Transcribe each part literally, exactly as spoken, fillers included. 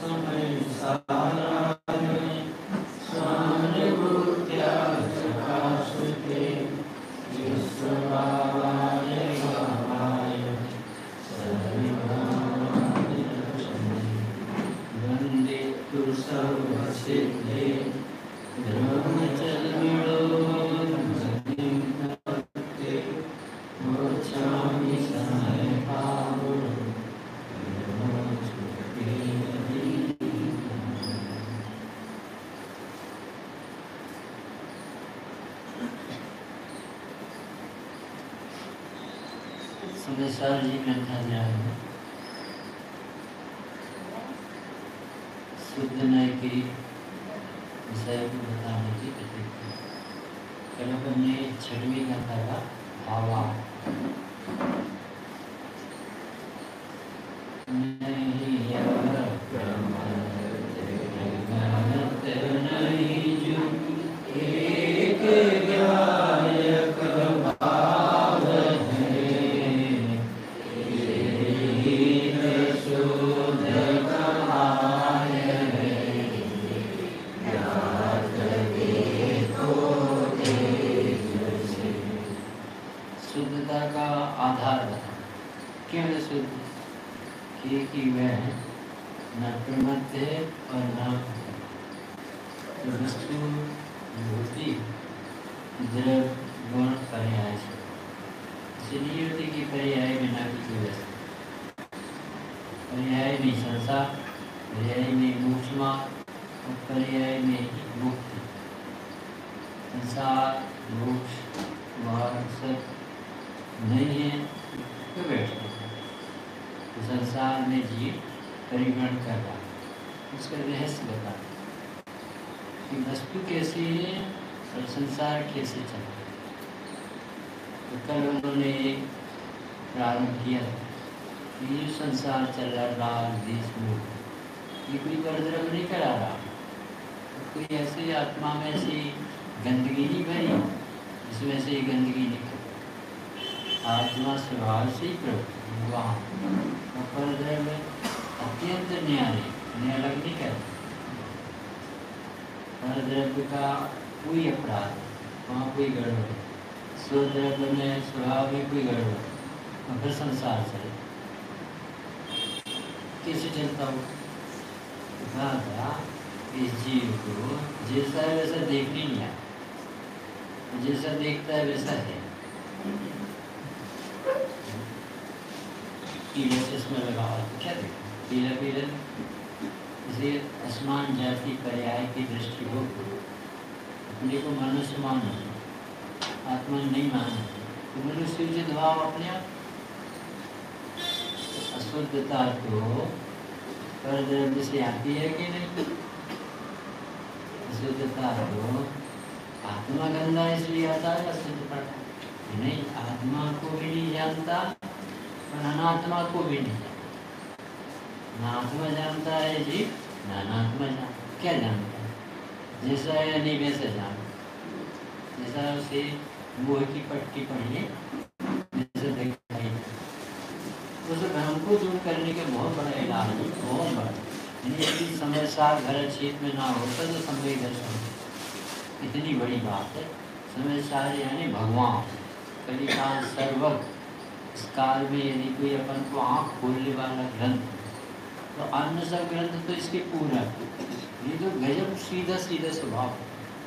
संदेशार जी में था जाए शुद्ध नय की विषय को बताने की प्रतिक्रिया। कल हमने छठवीं का था भावा कैसे चला। तो कल उन्होंने प्रारंभ किया कि ये संसार चल रहा देश में ये कोई उपद्रव नहीं करा रहा, कोई ऐसी आत्मा में ऐसी गंदगी नहीं भरी जिसमें से गंदगी निकले। आत्मा स्वभाव से ही प्रवृत्ति वहाँ उपद्रव में अत्यंत न्याय न्याय नहीं करता। उपद्रव का कोई अपराध वहाँ कोई गड़बड़, स्वद्रव्य में स्वभाव में कोई गड़बड़, और फिर संसार चले कैसे चलता हो। कहा इस जीव को जैसा है वैसा देखने नहीं आया, जैसा देखता है वैसा है। पीला चश्मा लगा तो क्या देखा, पीला पीला इसे असमान जाति पर्याय की दृष्टि हो, अपने को मनुष्य मानो, आत्मा नहीं मानो तो मनुष्य उचित भाव अपने आप। अशुद्धता तो परद्रव्य से आती है कि नहीं? अशुद्धता तो आत्मा गंदा इसलिए आता है अशुद्धता नहीं, आत्मा को भी नहीं जानता और अनात्मा को भी नहीं जानता। अनात्मा जानता है जी, अनात्मा जानता क्या जानता है, जैसा है नहीं वैसे जान, जैसा उसे मोह की पट्टी पढ़िए जैसे दिखाई उस भ्रम को दूर करने के बहुत बड़ा इलाज है, बहुत बड़ा। यदि समय साथ घर क्षेत्र में ना होता तो समय दर्शन इतनी बड़ी बात है। समय सार यानी भगवान कलिकाल सर्वज्ञ। इस काल में यदि कोई अपन को आँख खोलने वाला ग्रंथ तो अन्य सब ग्रंथ तो इसके पूरा, ये तो गजब सीधा सीधा स्वभाव।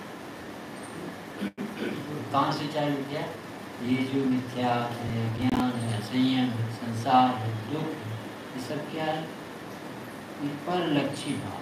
कहाँ से चालू किया? ये जो मिथ्या है, ज्ञान है, संयम है, संसार है, दुख है, ये सब क्या है? ये पर लक्ष्य भाव।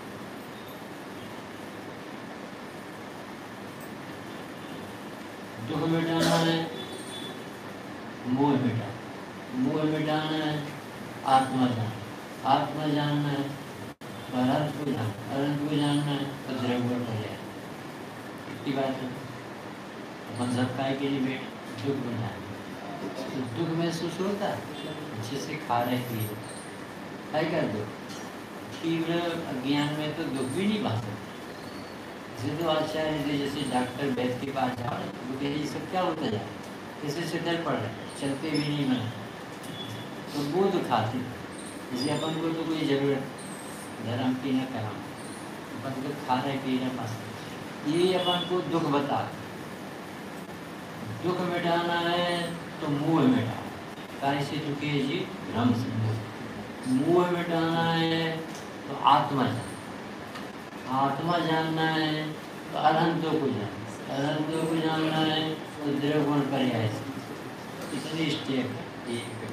दुख मिटाना है, मोह मिटाना, मोह मिटाना है, आत्मा जानना, आत्मा जानना है, अनंत को जानना, अनंत को जानना है तो द्रव्य हो जाए। इतनी बात है। अपन सब काय के लिए बैठ दुख बनाए तो दुख महसूस होता है, अच्छे से खा रहे पी रहे कर दो। तीव्र अज्ञान में तो दुख भी नहीं पा सकते। जैसे तो आचार्य थे, जैसे डॉक्टर वैद्य के पास जाओ तो कहे ये सब क्या होता जाए, किसी से डर पड़ रहा है, चलते भी नहीं मन तो वो दुखाते। जैसे अपन को तो कोई जरूरत धर्म की न करम, अपन को खा रहे पी रहे मस्त, ये अपन को दुख बता। दुख मिटाना है तो मोह मिटाओ, कैसे चुके जी भ्रम से। मोह मिटाना है तो आत्मा जान, आत्मा जानना है तो अनंतों को जानना, अनंतों को जानना है तो द्रव्य गुण पर्याय से। इतनी स्टेप है एक।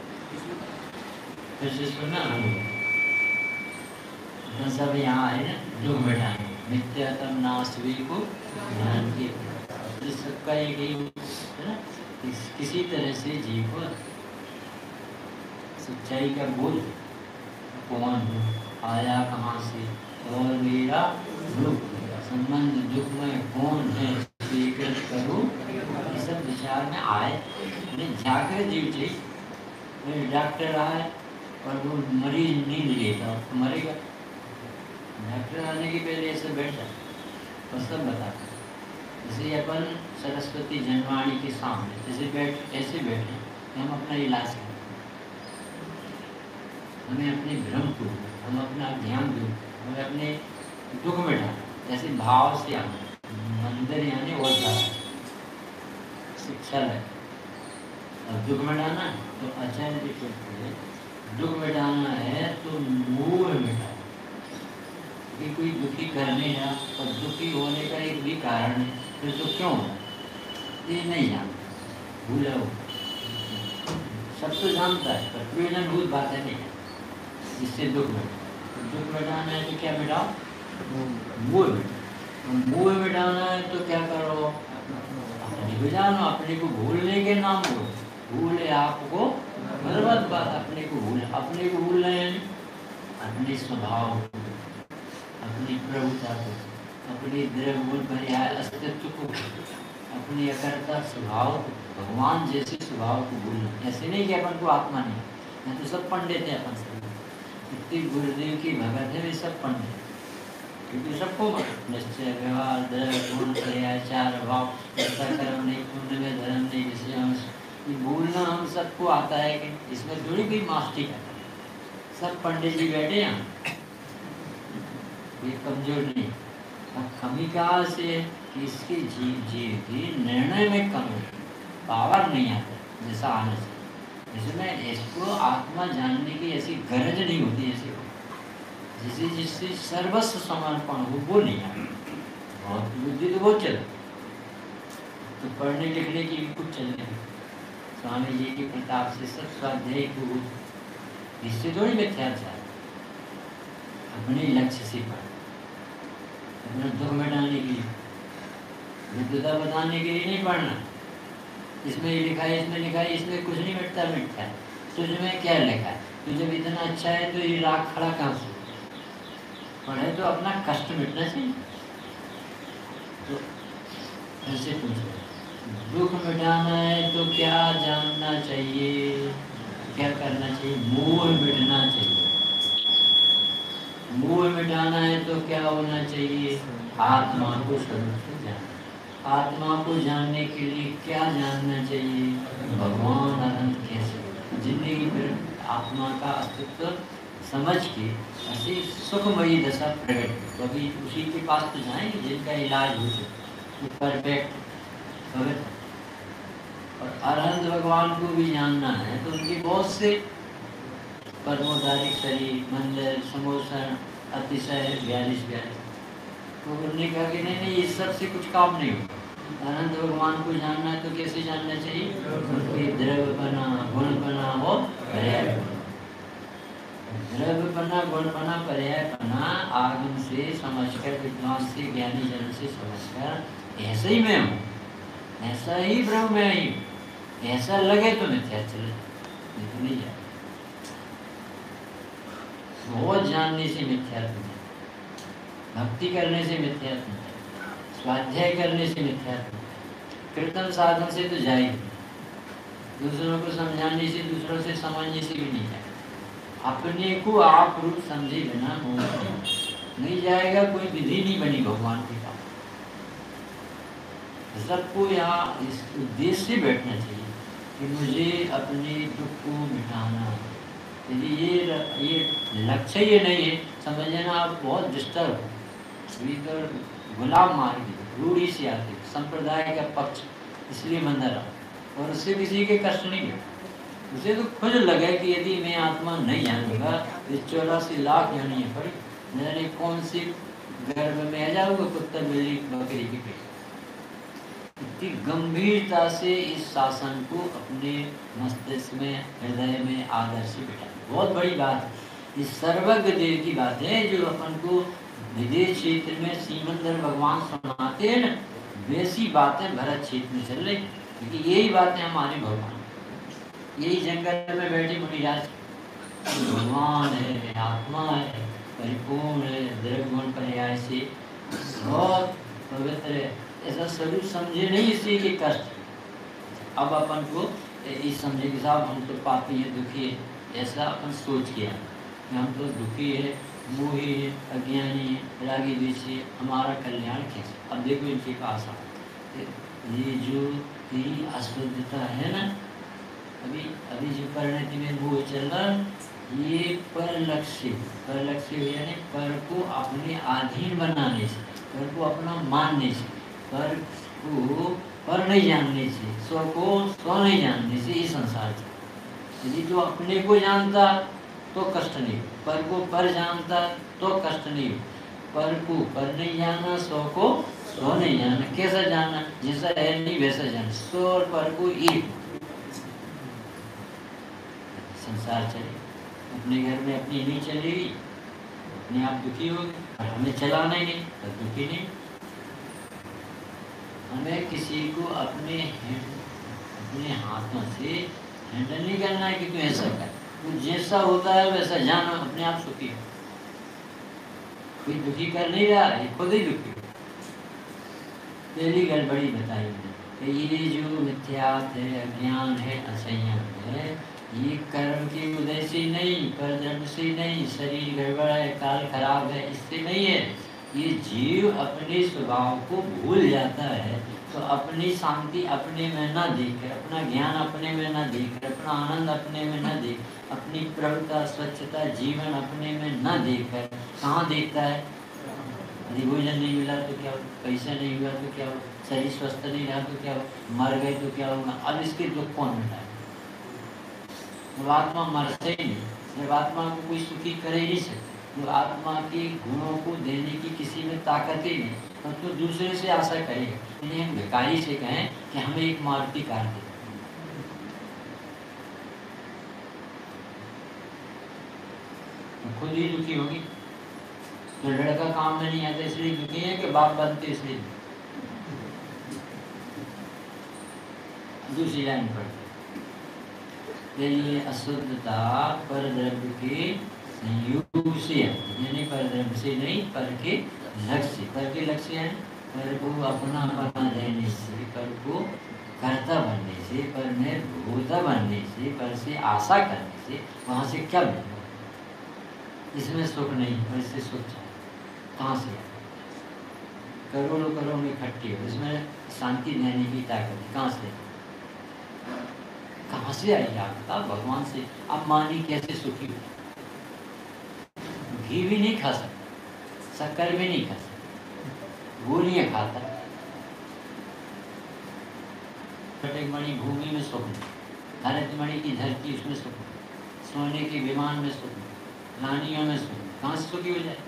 फिर से सुना हम सब यहाँ है ना, दुख मिटाने मिथ्यात्म नास्वी को ज्ञान की सबका एक ही है ना। किस, किसी तरह से जीव को सच्चाई का बोल कौन आया कहाँ से और मेरा दुख संबंध दुख में कौन है स्वीकृत करो, ये सब विचार में आए। जाकर जीव चाहिए। डॉक्टर आए और वो मरीज नींद लेता तो मरेगा। डॉक्टर आने के पहले ऐसे बैठ जाता और सब बताता। जैसे अपन सरस्वती जनवाणी के सामने जैसे बैठ ऐसे बैठे हम अपना इलाज करें, हमें अपने भ्रम को, हम अपना ध्यान दूँ, हमें अपने दुख मिटा, ऐसे भाव से आना मंदिर यानी और शिक्षा है। और दुख मिटाना तो आचार्य जी कहते हैं दुख मिटाना है तो मोह मिटाना। कि कोई दुखी करने या और दुखी होने का एक भी कारण है, फिर तो क्यों ये नहीं जानता, भूला हो। सब तो जानता है पर प्रयोजनभूत बातें नहीं है, इससे दुख मिटा। दुख मिटाना है तो क्या मिटाओ? मोह मिटाओ। मोह मिटाना है तो क्या करो? अपने को जानो, अपने को भूलने के नाम हो भूले आपको बर्बाद बात। अपने को भूल अपने को भूल रहे हैं, अपने स्वभाव को, अपनी प्रभुता को, अपनी द्रव्य पर्याय अस्तित्व को, अपनी अकर्ता स्वभाव को, भगवान जैसे स्वभाव को भूलना। ऐसे नहीं कि अपन को आत्मा नहीं, मैं तो सब पंडित है अपन सब। इतनी गुरुदेव की भगत है वे सब पंडित, क्योंकि सबको निश्चय व्यवहार द्रव्य गुण पर्याय चार भाव ऐसा कर्म नहीं, पुण्य में धर्म नहीं, विषय भूलना हम सबको आता है कि इसमें थोड़ी कोई मास्टर है। सब पंडित जी बैठे हैं, ये कमजोर नहीं। अब कमी कहाँ से है कि इसके जीव जीव की निर्णय में कमी, पावर नहीं आता जैसा आना चाहिए। इसमें इसको आत्मा जानने की ऐसी गरज नहीं होती ऐसे जिसे जिससे सर्वस्व समर्पण हो वो नहीं आता। बहुत बुद्धि तो बहुत चले तो पढ़ने लिखने की भी कुछ चलने की स्वामी जी की प्रताप से सब स्वाध्याय को इससे थोड़ी मिथ्याचार, अपने लक्ष्य से पढ़, अपना दुख मिटाने के लिए, विद्वता बताने के लिए नहीं पढ़ना। इसमें ये लिखा है, इसमें लिखा है, इसमें कुछ नहीं मिटता मिटता है। तुझमें क्या लिखा है? तो जब इतना अच्छा है तो ये राग खड़ा कहाँ से? पढ़े तो अपना कष्ट मिटना चाहिए। तो ऐसे पूछो दुख मिटाना है तो क्या जानना चाहिए, क्या करना चाहिए? मोह मिटना चाहिए। मोह मिटाना है तो क्या होना चाहिए? आत्मा को स्वरूप से जानना। आत्मा को जानने के लिए क्या जानना चाहिए? भगवान अनंत कैसे, जिंदगी पर आत्मा का अस्तित्व समझ के ऐसी सुखमयी दशा प्रकट। तो अभी उसी के पास तो जाएंगे जिनका इलाज हो सके परफेक्ट भगत। और अरहंत भगवान को भी जानना है तो उनके बहुत से परमोदारिक शरीर मंदिर समोसन अतिशय बयालीस बयालीस। तो उन्होंने कहा कि नहीं नहीं इस सब से कुछ काम नहीं होगा। अनंत भगवान को जानना है तो कैसे जानना चाहिए? उनके द्रव्य बना गुण बना हो पर्याय बना। द्रव्य बना गुण बना पर्याय बना आगम से समझकर विद्वान से ज्ञानी जन से समझकर ऐसे ही मैं हूँ, ऐसा ही ब्रह्म में ही हूँ, ऐसा लगे तो मिथ्या चले तो नहीं जाए। बहुत जानने से मिथ्यात्व है, भक्ति करने से मिथ्यात्व है, स्वाध्याय करने से मिथ्यात्व है, कीर्तन साधन से तो जाए, दूसरों को समझाने से दूसरों से समझने से भी नहीं जाए। अपने को आप रूप समझे बिना नहीं जाएगा। कोई विधि नहीं बनी भगवान के काम। सबको यहाँ इस उद्देश्य से बैठना चाहिए कि मुझे अपने दुख को मिटाना है। यदि ये ये लक्ष्य ये नहीं है समझ लेना आप बहुत डिस्टर्ब हो, अभी तो गुलाम मार दी, रूढ़ी से आती, संप्रदाय का पक्ष इसलिए मंदा रहा, और उससे किसी के कष्ट नहीं हुए। उसे तो खुद लगे कि यदि मैं आत्मा नहीं जानूंगा तो चौरासी लाख योनियां पड़ी, न जाने कौन सी गर्भ में आ जाऊंगा कुत्ता बिल्ली बकरी की पेट। इतनी गंभीरता से इस शासन को अपने मस्तिष्क में, हृदय में आदर से बिठा, बहुत बड़ी बात है। इस सर्वज्ञ देव की बात है जो अपन को विदेश क्षेत्र में सीमंदर भगवान सुनाते हैं ना, वैसी बातें भरत क्षेत्र में चल रही, क्योंकि यही बातें हमारे भगवान, यही जंगल में बैठे मुनिराज भगवान है, आत्मा है, परिपूर्ण है, द्रव्यगुण पर्याय से बहुत पवित्र है, ऐसा स्वरूप समझे नहीं इसी के कष्ट। अब अपन को इस समझे कि साहब हम तो पापी है, दुखी है, ऐसा अपन सोच किया कि हम तो दुखी है, मोही है, अज्ञानी है, रागी द्वेषी है, हमारा कल्याण कैसे। अब देखो इनके पास ये जो ये अशुद्धता है ना, अभी अभी जो परिणति में वो चल रहा, ये पर लक्ष्य पर लक्ष्य यानी पर को अपने अधीन बनाने से, पर को अपना मानने से, पर को पर नहीं जानने से, स्व को स्व नहीं जानने से ये संसार चलता। यदि जो अपने को जानता तो कष्ट नहीं, पर को पर जानता तो कष्ट नहीं, पर को पर नहीं जाना, स्व को स्व नहीं जाना। कैसा जाना? जैसा है नहीं वैसा जाना, स्व और पर को एक। संसार चले, अपने घर में अपनी नहीं चलेगी, अपने आप दुखी होगी, और हमें चलाना ही नहीं तो दुखी नहीं। हमें किसी को अपने अपने हाथों से हैंडल नहीं करना है कि तू ऐसा कर, तू जैसा होता है वैसा जाना, अपने आप सुखी हो। कोई दुखी कर नहीं रहा है, खुद ही दुखी हो। पहली गड़बड़ी बताई मैंने, ये जो मिथ्यात्व है, अज्ञान है, असंयम है, ये कर्म की उदय से नहीं, पर जन्म से नहीं, शरीर गड़बड़ है, काल खराब है, इससे नहीं है। ये जीव अपने स्वभाव को भूल जाता है, तो अपनी शांति अपने में न देखकर, अपना ज्ञान अपने में न देखकर, अपना आनंद अपने में न देख, अपनी प्रभुता, स्वच्छता, जीवन अपने में न देखकर कहाँ देखता है? यदि भोजन नहीं मिला तो क्या हो, पैसा नहीं हुआ तो क्या हो, शरीर स्वस्थ नहीं रहा तो क्या हो, मर गए तो क्या होगा। अब इसके दुख कौन मिटाए? जब आत्मा मरते ही नहीं, जब आत्मा को कोई सुखी कर ही नहीं सकते, तो आत्मा के गुणों को देने की किसी में ताकत ही नहीं, तब तो, तो दूसरे से आशा करेगा। इन्हें हम भिखारी से कहें कि हमें एक मारुति कार दे, तो खुद ही दुखी होगी। तो लड़का काम में नहीं आता इसलिए दुखी है कि बाप बनते इसलिए। दूसरी लाइन पढ़ते, ये अशुद्धता पर द्रव्य के संयोग से, यानी पर द्रव्य से नहीं, पर के लक्ष्य, पर के लक्ष्य है पर को अपना बना देने से, पर को कर्ता बनने से, पर में भूता बनने से, पर से आशा करने से, वहाँ से क्या मिलेगा? इसमें सुख नहीं, पर इससे सुख चाहिए। कहाँ से? करोड़ों करोड़ों इकट्ठी हो, इसमें शांति देने की ताकत कहाँ से? कहाँ से आई आपका? भगवान से। अब मानी कैसे सुखी हो? घी भी नहीं खा सकता, शक्कर भी नहीं खा सकता, गोलियां खाता। मणि भूमि में सुख नहीं, भारत मणि की धरती उसमें सुख नहीं, सोने के विमान में सुख नहीं, रानियों में सुख नहीं, कहाँ से सुखी हो जाए?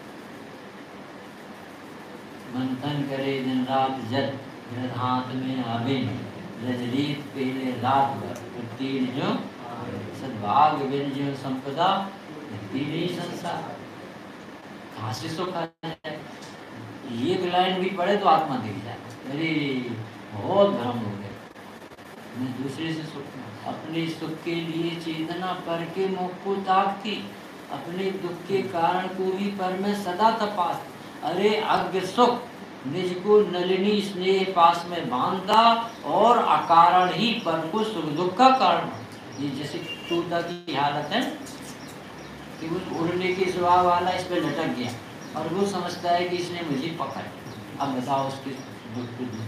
मंथन करे दिन रात जद, हाथ में आवे नहीं, रजनीत पहले रात भर, तीन जो सद्भाग बिन जो संपदा, तीन ही संसार। कहाँ से सुख आ जाए? एक लाइन भी पढ़े तो आत्मा दिख जाए, अरे बहुत भ्रम हो गया, मैं दूसरे से सुख, अपने सुख के लिए चेतना पर के मुख को ताकती, अपने दुख के कारण को भी पर में सदा तपास। अरे अज्ञ सुख निज को नलिनी स्नेह पास में बांधता, और अकारण ही पर को सुख दुख का कारण। ये जैसे तोता की हालत है कि वो उड़ने के स्वभाव वाला इस पर लटक गया, और वो समझता है कि इसने मुझे पकड़। अब बताओ उसके दुख को दुख।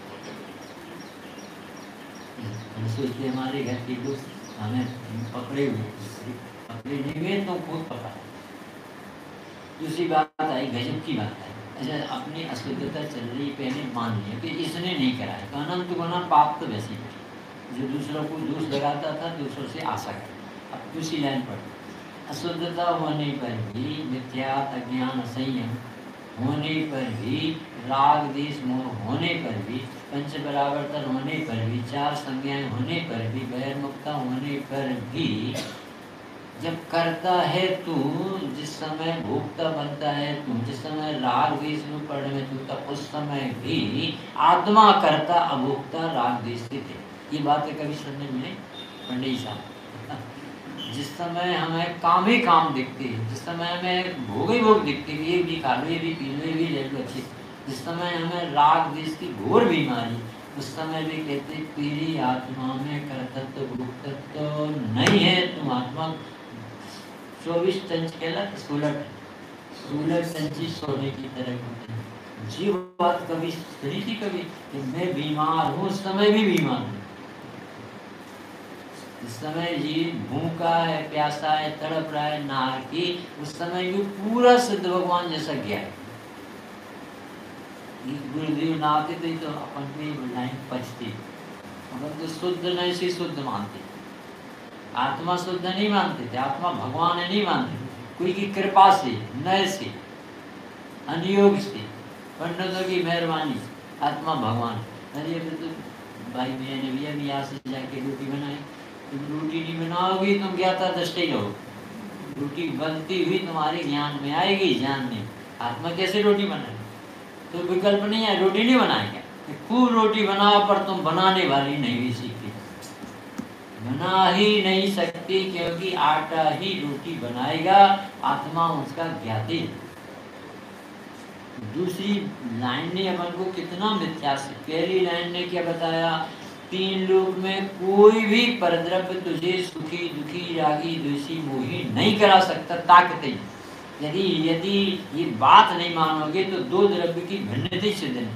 सोचते हमारे घर के लोग हमें पकड़े हुए, पकड़े नहीं हुए तो खुद पकड़ा, दूसरी बात आई, गजब की बात है, अच्छा अपनी अशुद्धता चल रही पहले मान लिया कि इसने नहीं कराया, तो अनंत गुना पाप तो वैसे ही जो दूसरों को दोष लगाता था, दूसरों से आशा करता। अब दूसरी लाइन पर, अशुद्धता होने पर भी, मिथ्या अज्ञान असंयम होने पर भी, राग द्वेष मोह होने पर भी, पंच परावर्तन होने पर भी, चार संज्ञाएं होने पर भी, बहिर्मुखता होने पर भी, जब करता है तू, जिस समय भोक्ता बनता है तू, जिस समय राग द्वेष में पढ़ में तू, तब उस समय भी आत्मा करता अभोक्ता राग द्वेष से थे। ये बातें कभी सुनने मिले पंडित साहब? जिस समय हमें काम ही काम दिखते हैं, जिस समय हमें भोग ही भोग दिखते हैं, ये भी खा लो, ये भी पी लो, ये भी ले लो अच्छी, जिस समय हमें राग द्वेष की घोर बीमारी, उस समय भी कहते तेरी आत्मा में कर्तव्य भोक्तत्व नहीं है, तुम आत्मा चौबीस टंच कहलाते, सोलह सोलह टंची सोने की तरह होते हैं। जी बात कभी सुनी थी कभी कि मैं बीमार हूँ, उस समय भी बीमार हूँ, इस समय जी भूखा है, प्यासा है, तड़प रहा है, नार की, उस समय भी पूरा सिद्ध भगवान जैसा गया है। गुरुदेव ना आते थे तो अपन में लाइन पचती, अपन तो शुद्ध नहीं से शुद्ध मानते, आत्मा शुद्ध नहीं मानते थे, आत्मा भगवान है नहीं मानते, कोई की कृपा से, नय से, अनुयोग से, पंडितों की मेहरबानी, आत्मा भगवान। अरे तो भाई मैंने भी अभी यहाँ से जाके रोटी बनाई, तुम रोटी नहीं बनाओगी तुम ज्ञाता दृष्टि रहो, रोटी बनती हुई तुम्हारे ज्ञान में आएगी, ज्ञान में। आत्मा कैसे रोटी बनाए? तो विकल्प नहीं है, रोटी नहीं बनाएगा, खूब रोटी बनाओ पर तुम बनाने वाली नहीं भी सीखती, बना ही नहीं सकती, क्योंकि आटा ही रोटी बनाएगा, आत्मा उसका ज्ञाती। दूसरी लाइन ने अपन को कितना मिथ्या से, पहली लाइन ने क्या बताया, तीन लोक में कोई भी परद्रव्य तुझे सुखी दुखी रागी द्वेषी मोही नहीं करा सकता, ताकत। यदि यदि ये बात नहीं मानोगे तो दो द्रव्य की भिन्नता सिद्ध नहीं।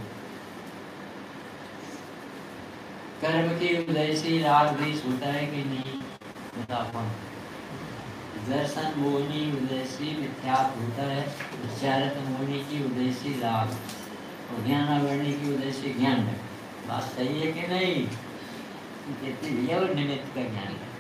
कर्म के उदय से राग द्वेष होता है कि नहीं? बताओ। दर्शन मोहनी उदय से मिथ्यात्व होता है, उच्चारित मोहनी की उदय से राग, और ज्ञानावरणी की उदय से ज्ञान है। बात सही है कि नहीं? कहते भैया वो निमित्त का ज्ञान है,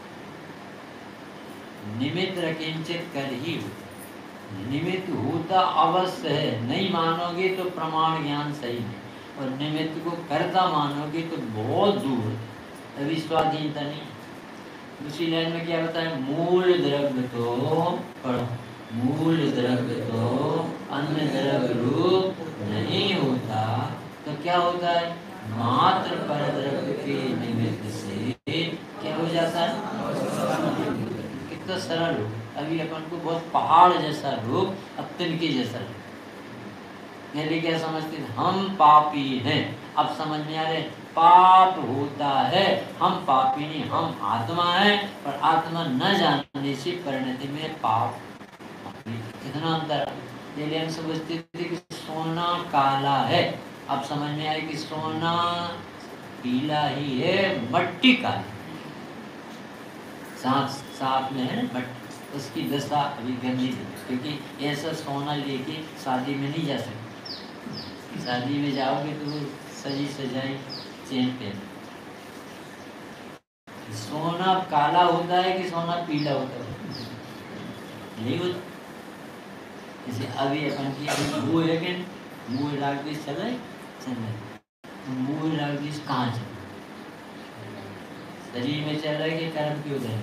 निमित्त रकिंचित कर ही होता, निमित्त होता अवश्य है, नहीं मानोगे तो प्रमाण ज्ञान सही है, और निमित्त को करता मानोगे तो बहुत दूर, तभी स्वाधीनता नहीं। दूसरी लाइन में क्या बताया, मूल द्रव्य तो पढ़ो, मूल द्रव्य तो अन्य द्रव्य रूप नहीं होता, तो क्या होता है, मात्र पर द्रव्य के निमित्त से क्या हो जाता है। कितना सरल हो, अभी अपन को बहुत पहाड़ जैसा रूप, अब तिनके जैसा रूप। पहले क्या समझते थे, हम पापी हैं, अब समझ में आ रहे पाप होता है, हम पापी नहीं, हम आत्मा है, पर आत्मा न जानने से परिणति में पाप। कितना अंतर। पहले हम समझते थे कि सोना काला है, अब समझ में आया कि सोना पीला ही है, मट्टी काली, साथ साथ में है मट्टी, उसकी दशा अभी गंदी थी, क्योंकि ऐसा सोना लेके शादी में नहीं जा सकते, शादी में जाओगे तो सजी सजाई चेन पे। सोना काला होता है कि सोना पीला होता है? नहीं होता। जैसे अभी अपन की अभी मुँह है कि मुँह लाग दिस चल रहे चल रहे मुँह लाग दिस कहाँ चल, शरीर में चल रहा है कि कर्म की उदय,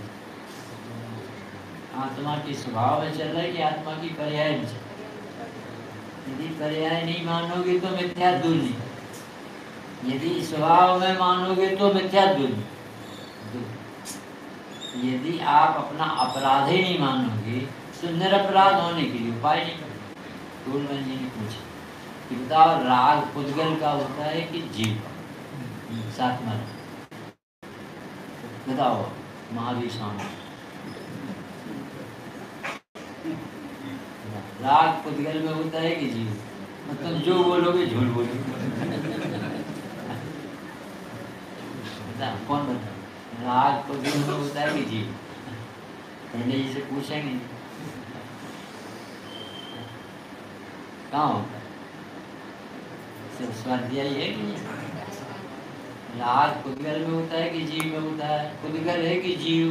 आत्मा के स्वभाव में चल रहा है कि आत्मा की पर्याय में चल रहा है। यदि पर्याय नहीं मानोगे तो मिथ्या दूर नहीं, यदि स्वभाव में मानोगे तो मिथ्या दूर नहीं। यदि आप अपना अपराध ही नहीं मानोगे तो निरपराध होने के लिए उपाय नहीं करोगे। टोलमैन जी ने पूछा कि बताओ राग पुद्गल का होता है कि जीव का? साथ में बताओ महावीर स्वामी, राग पुद्गल में होता है कि जीव? मतलब जो बोलोगे झूठ बोलोगे। कौन बता, राग पुद्गल में होता है कि जीव? पंडित जी से पूछेंगे। कहाँ होता है? सिर्फ स्वाध्याय है कि राग खुदगल में होता है कि जीव में होता है? खुदगल है कि जीव?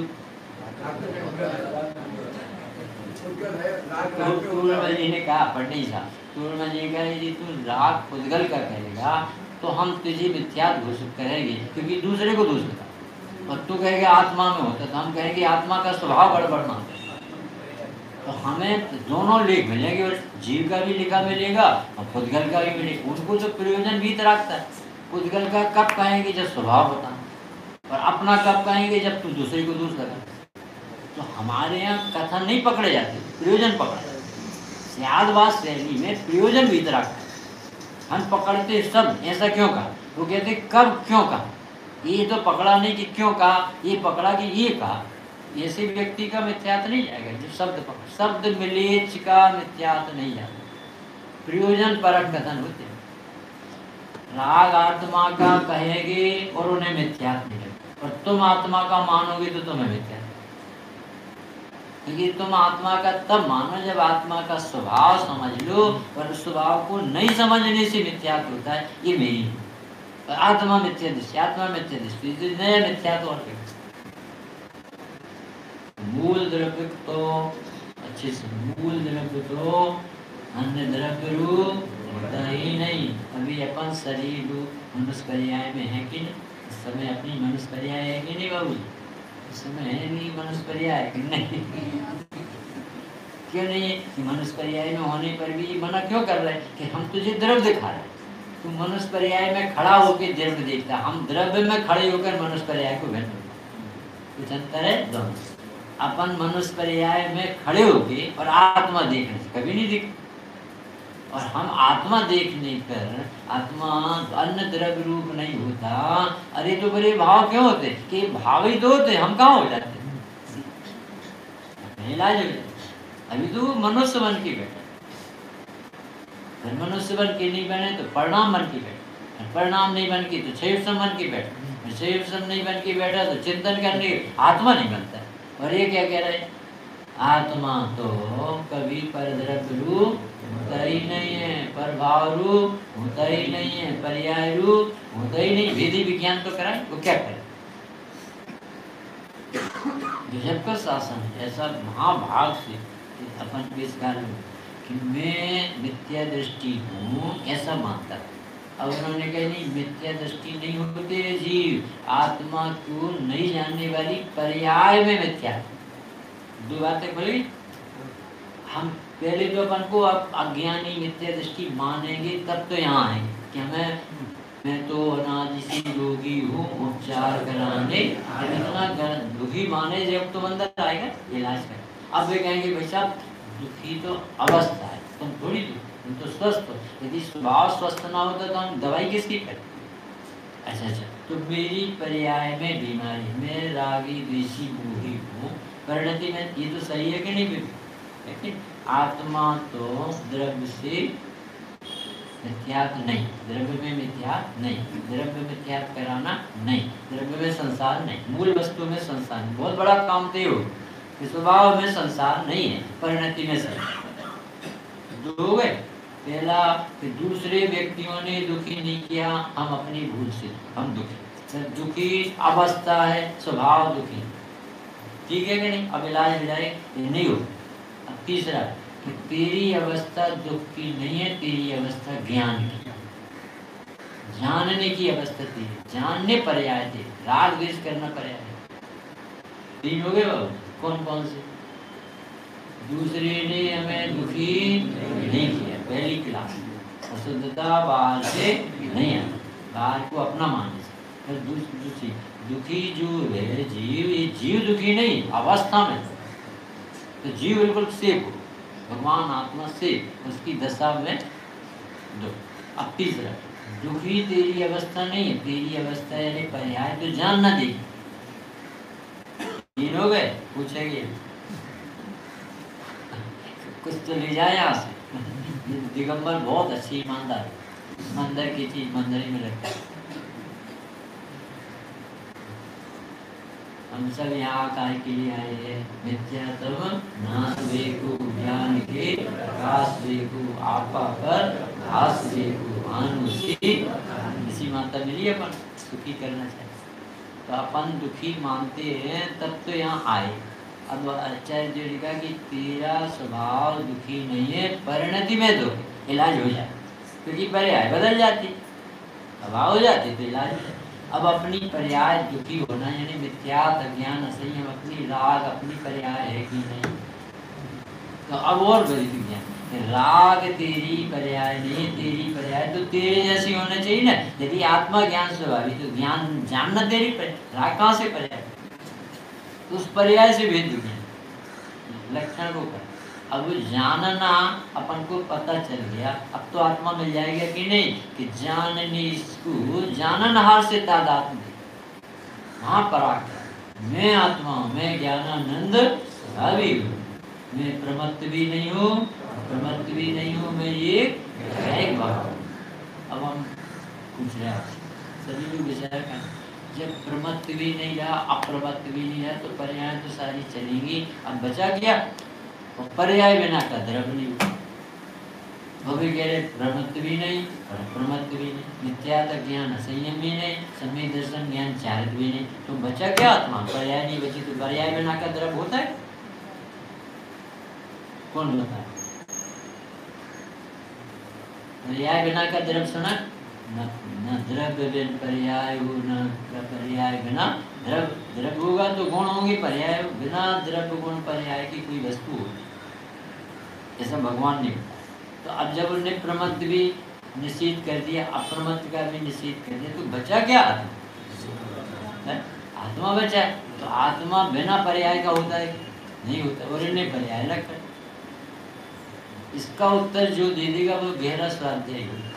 टूरमा जी ने कहा, पंडित साहब टूरमा जी कहा जी तू राग खुदगल का कहेगा तो हम तुझे मिथ्या घोषित करेंगे क्योंकि दूसरे को दूसरे का, और तू कहेगा आत्मा में होता तो हम कहेंगे आत्मा का स्वभाव गड़बड़ मानते। तो हमें दोनों लेख मिलेंगे, और जीव का भी लिखा मिलेगा और खुदगल का भी मिलेगा। उनको तो प्रयोजन भी रखता है। खुदगल का कब कहेंगे जब स्वभाव बता, और अपना कब कहेंगे जब तू दूसरे को दूसरा कर। तो हमारे यहाँ कथन नहीं पकड़े जाते, प्रयोजन पकड़े। स्यादवाद शैली में प्रयोजन भी रखता है। हम पकड़ते सब ऐसा क्यों कहा, वो कहते कब क्यों कहा, ये तो पकड़ा नहीं कि क्यों कहा, ये पकड़ा कि ये कहा। ऐसे व्यक्ति का मिथ्यात नहीं जाएगा जो शब्द पकड़, शब्द मिलेच का मिथ्यात नहीं जाएगा। प्रयोजन परक कथन होते हैं। राग आत्मा का कहेंगे और उन्हें मिथ्यात नहीं लगेगा, और तुम आत्मा का मानोगे तो तुम्हें मिथ्यात, क्योंकि तुम आत्मा का तब मानो जब आत्मा का स्वभाव समझ लो, और स्वभाव को नहीं समझने से मिथ्यात होता है। ये मेरी आत्मा मिथ्या दृष्टि, आत्मा मिथ्या दृष्टि, नया मिथ्यात और मूल द्रव्य तो अच्छे से, मूल द्रव्य तो अन्य द्रव्य रूप होता ही नहीं। अभी अपन शरीर रूप मनुष्य पर्याय में है कि नहीं? इस समय अपनी मनुष्य पर्याय है कि नहीं बाबू? इस समय है भी मनुष्य पर्याय कि नहीं? क्यों नहीं है? मनुष्य पर्याय में होने पर भी मना क्यों कर रहे हैं कि हम तुझे द्रव्य दिखा रहे हैं। तू मनुष्य पर्याय में खड़ा होकर द्रव्य देखता, हम द्रव्य में खड़े होकर मनुष्य पर्याय को भेंट करते। कुछ अंतर है दोनों। अपन मनुष्य पर्याय में खड़े होके और आत्मा देखने से कभी नहीं दिखती, और हम आत्मा देखने पर आत्मा अन्य द्रव्य रूप नहीं होता। अरे तो बड़े भाव क्यों होते कि भाव ही तो होते, हम कहाँ हो जाते? इलाज हो जाए। अभी तो मनुष्य बन के बैठे, फिर मनुष्य बन के नहीं बने तो परिणाम बन के बैठे, परिणाम नहीं बन के तो क्षयसम बन के बैठे, क्षयसम नहीं बन के बैठा तो चिंतन करने आत्मा नहीं बनता। और ये क्या कह रहे हैं? आत्मा तो कभी पर द्रव्य रूप होता ही नहीं है, पर भाव रूप होता ही नहीं है, पर्याय रूप होता ही नहीं। वेदी विज्ञान तो कराए, वो क्या करे? गजब का शासन है। ऐसा महाभाग से अपन पेश कर कि मैं मिथ्या दृष्टि हूँ ऐसा मानता है। अब उन्होंने कहा नहीं, मिथ्या दृष्टि नहीं होते जीव, आत्मा को नहीं जानने वाली पर्याय में मिथ्या। दो बातें बोली। हम पहले तो अपन को अब अज्ञानी मिथ्या दृष्टि मानेंगे तब तो यहाँ आएंगे कि हमें मैं तो अनादि से रोगी हूँ, उपचार कराने इतना दुखी माने जब तो अंदर आएगा इलाज कर। अब वे कहेंगे भाई साहब दुखी तो अवस्था है, तुम थोड़ी दुखी, तुम तो स्वस्थ हो। यदि स्वभाव स्वस्थ ना होता तो हम दवाई किसकी करें? अच्छा अच्छा, तो मेरी पर्याय में बीमारी, मैं रागी द्वेषी मोही हूँ परिणति में, ये तो सही है कि नहीं? लेकिन आत्मा तो द्रव्य से मिथ्यात नहीं, द्रव्य में मिथ्यात नहीं, द्रव्य में मिथ्यात कराना नहीं, द्रव्य में संसार नहीं, मूल वस्तु में संसार नहीं। बहुत बड़ा काम तो हो कि स्वभाव में संसार नहीं है, परिणति में संसार। दो गए। पहला कि दूसरे व्यक्तियों ने दुखी नहीं किया, हम अपनी भूल से हम दुखी, दुखी अवस्था है, स्वभाव दुखी, ठीक है कि नहीं? अब इलाज हो जाए नहीं हो। अब तीसरा कि तेरी अवस्था दुख की नहीं है, तेरी अवस्था ज्ञान की, जानने की अवस्था तेरी, जानने पर्याय थे, राग द्वेष करना पर्याय। तीन हो गए बाबू। कौन कौन से? दूसरे ने हमें दुखी नहीं किया, पहली क्लास। अशुद्धता बाहर से नहीं आती, बाहर को अपना मानने से। फिर दूसरी दुखी जो है जीव, ये जीव दुखी नहीं अवस्था में, तो जीव बिल्कुल सेफ हो, भगवान आत्मा से उसकी दशा में दुख। अब तीसरा दुखी तेरी अवस्था नहीं है, तेरी अवस्था यानी पर्याय तो जानना देगी। तीन हो गए। पूछेंगे कुछ तो ले जाए यहाँ से। दिगंबर बहुत अच्छी ईमानदार, मंदिर की चीज मंदिर में रखता है। हम सब यहाँ काय के लिए आए हैं? मिथ्या तम नाश देखो, ज्ञान के प्रकाश देखो, आपा पर घास देखो, भानुसी इसी माता मिली अपन सुखी करना चाहिए। तो अपन दुखी मानते हैं तब तो यहाँ आए। अब आचार्य जी ने लिखा कि तेरा स्वभाव दुखी नहीं है, परिणति में तो इलाज हो जाए, क्योंकि पर्याय बदल जाती, स्वभाव हो जाती तो इलाज हो जाए। अब अपनी पर्याय दुखी होना यानी मिथ्यात अज्ञान असंयम, अपनी राग अपनी पर्याय है कि नहीं, तो अब और बड़ी ज्ञान राग तेरी पर्याय नहीं, तेरी पर्याय तो तेरे जैसी होना चाहिए ना। यदि आत्मा ज्ञान स्वाभाविक तो ज्ञान जानना तेरी पर्याय, राग कहाँ से पर्याय, तो उस पर्याय से भेद ज्ञान लक्षण को कर। अब जानना अपन को पता चल गया, अब तो आत्मा मिल जाएगा कि नहीं, कि जानने इसको जाननहार से तादात्म्य वहाँ पराग मैं आत्मा हूँ, मैं ज्ञानानंद स्वाभाविक हूँ, मैं प्रमत्त भी नहीं हूँ, प्रमत्त भी नहीं हूँ, मैं ये एक भाव। अब हम पूछ रहे हैं सभी लोग विचार कर, जब प्रमत्त भी नहीं रहा, अप्रमत्त भी नहीं रहा, तो पर्याय तो सारी चलेंगी। अब बचा क्या, और पर्याय बिना का द्रव्य नहीं हुआ। वो भी कह रहे प्रमत्त भी नहीं और अप्रमत्त भी नहीं, मिथ्यात ज्ञान असंयम भी नहीं, सम्यक दर्शन ज्ञान चारित भी नहीं, तो बचा क्या आत्मा, पर्याय नहीं बची। तो पर्याय बिना का द्रव्य होता है, कौन बताए? पर्याय बिना का द्रव्य सुना न, न द्रव्य बिन पर्याय हो, न पर्याय बिना द्रव्य। द्रव्य होगा तो गुण होंगे, पर्याय बिना द्रव्य गुण पर्याय की कोई वस्तु हो, ऐसा भगवान ने बताया। तो अब जब उन्होंने प्रमत्त भी निश्चित कर दिया, अप्रमत्त का भी निश्चित कर दिया, तो बचा क्या आत्मा? आत्मा बचा। तो आत्मा बिना पर्याय का होता है नहीं होता, और इन्हें पर्याय रखा। इसका उत्तर जो दे देगा वो गहरा स्वाध्याय होगा।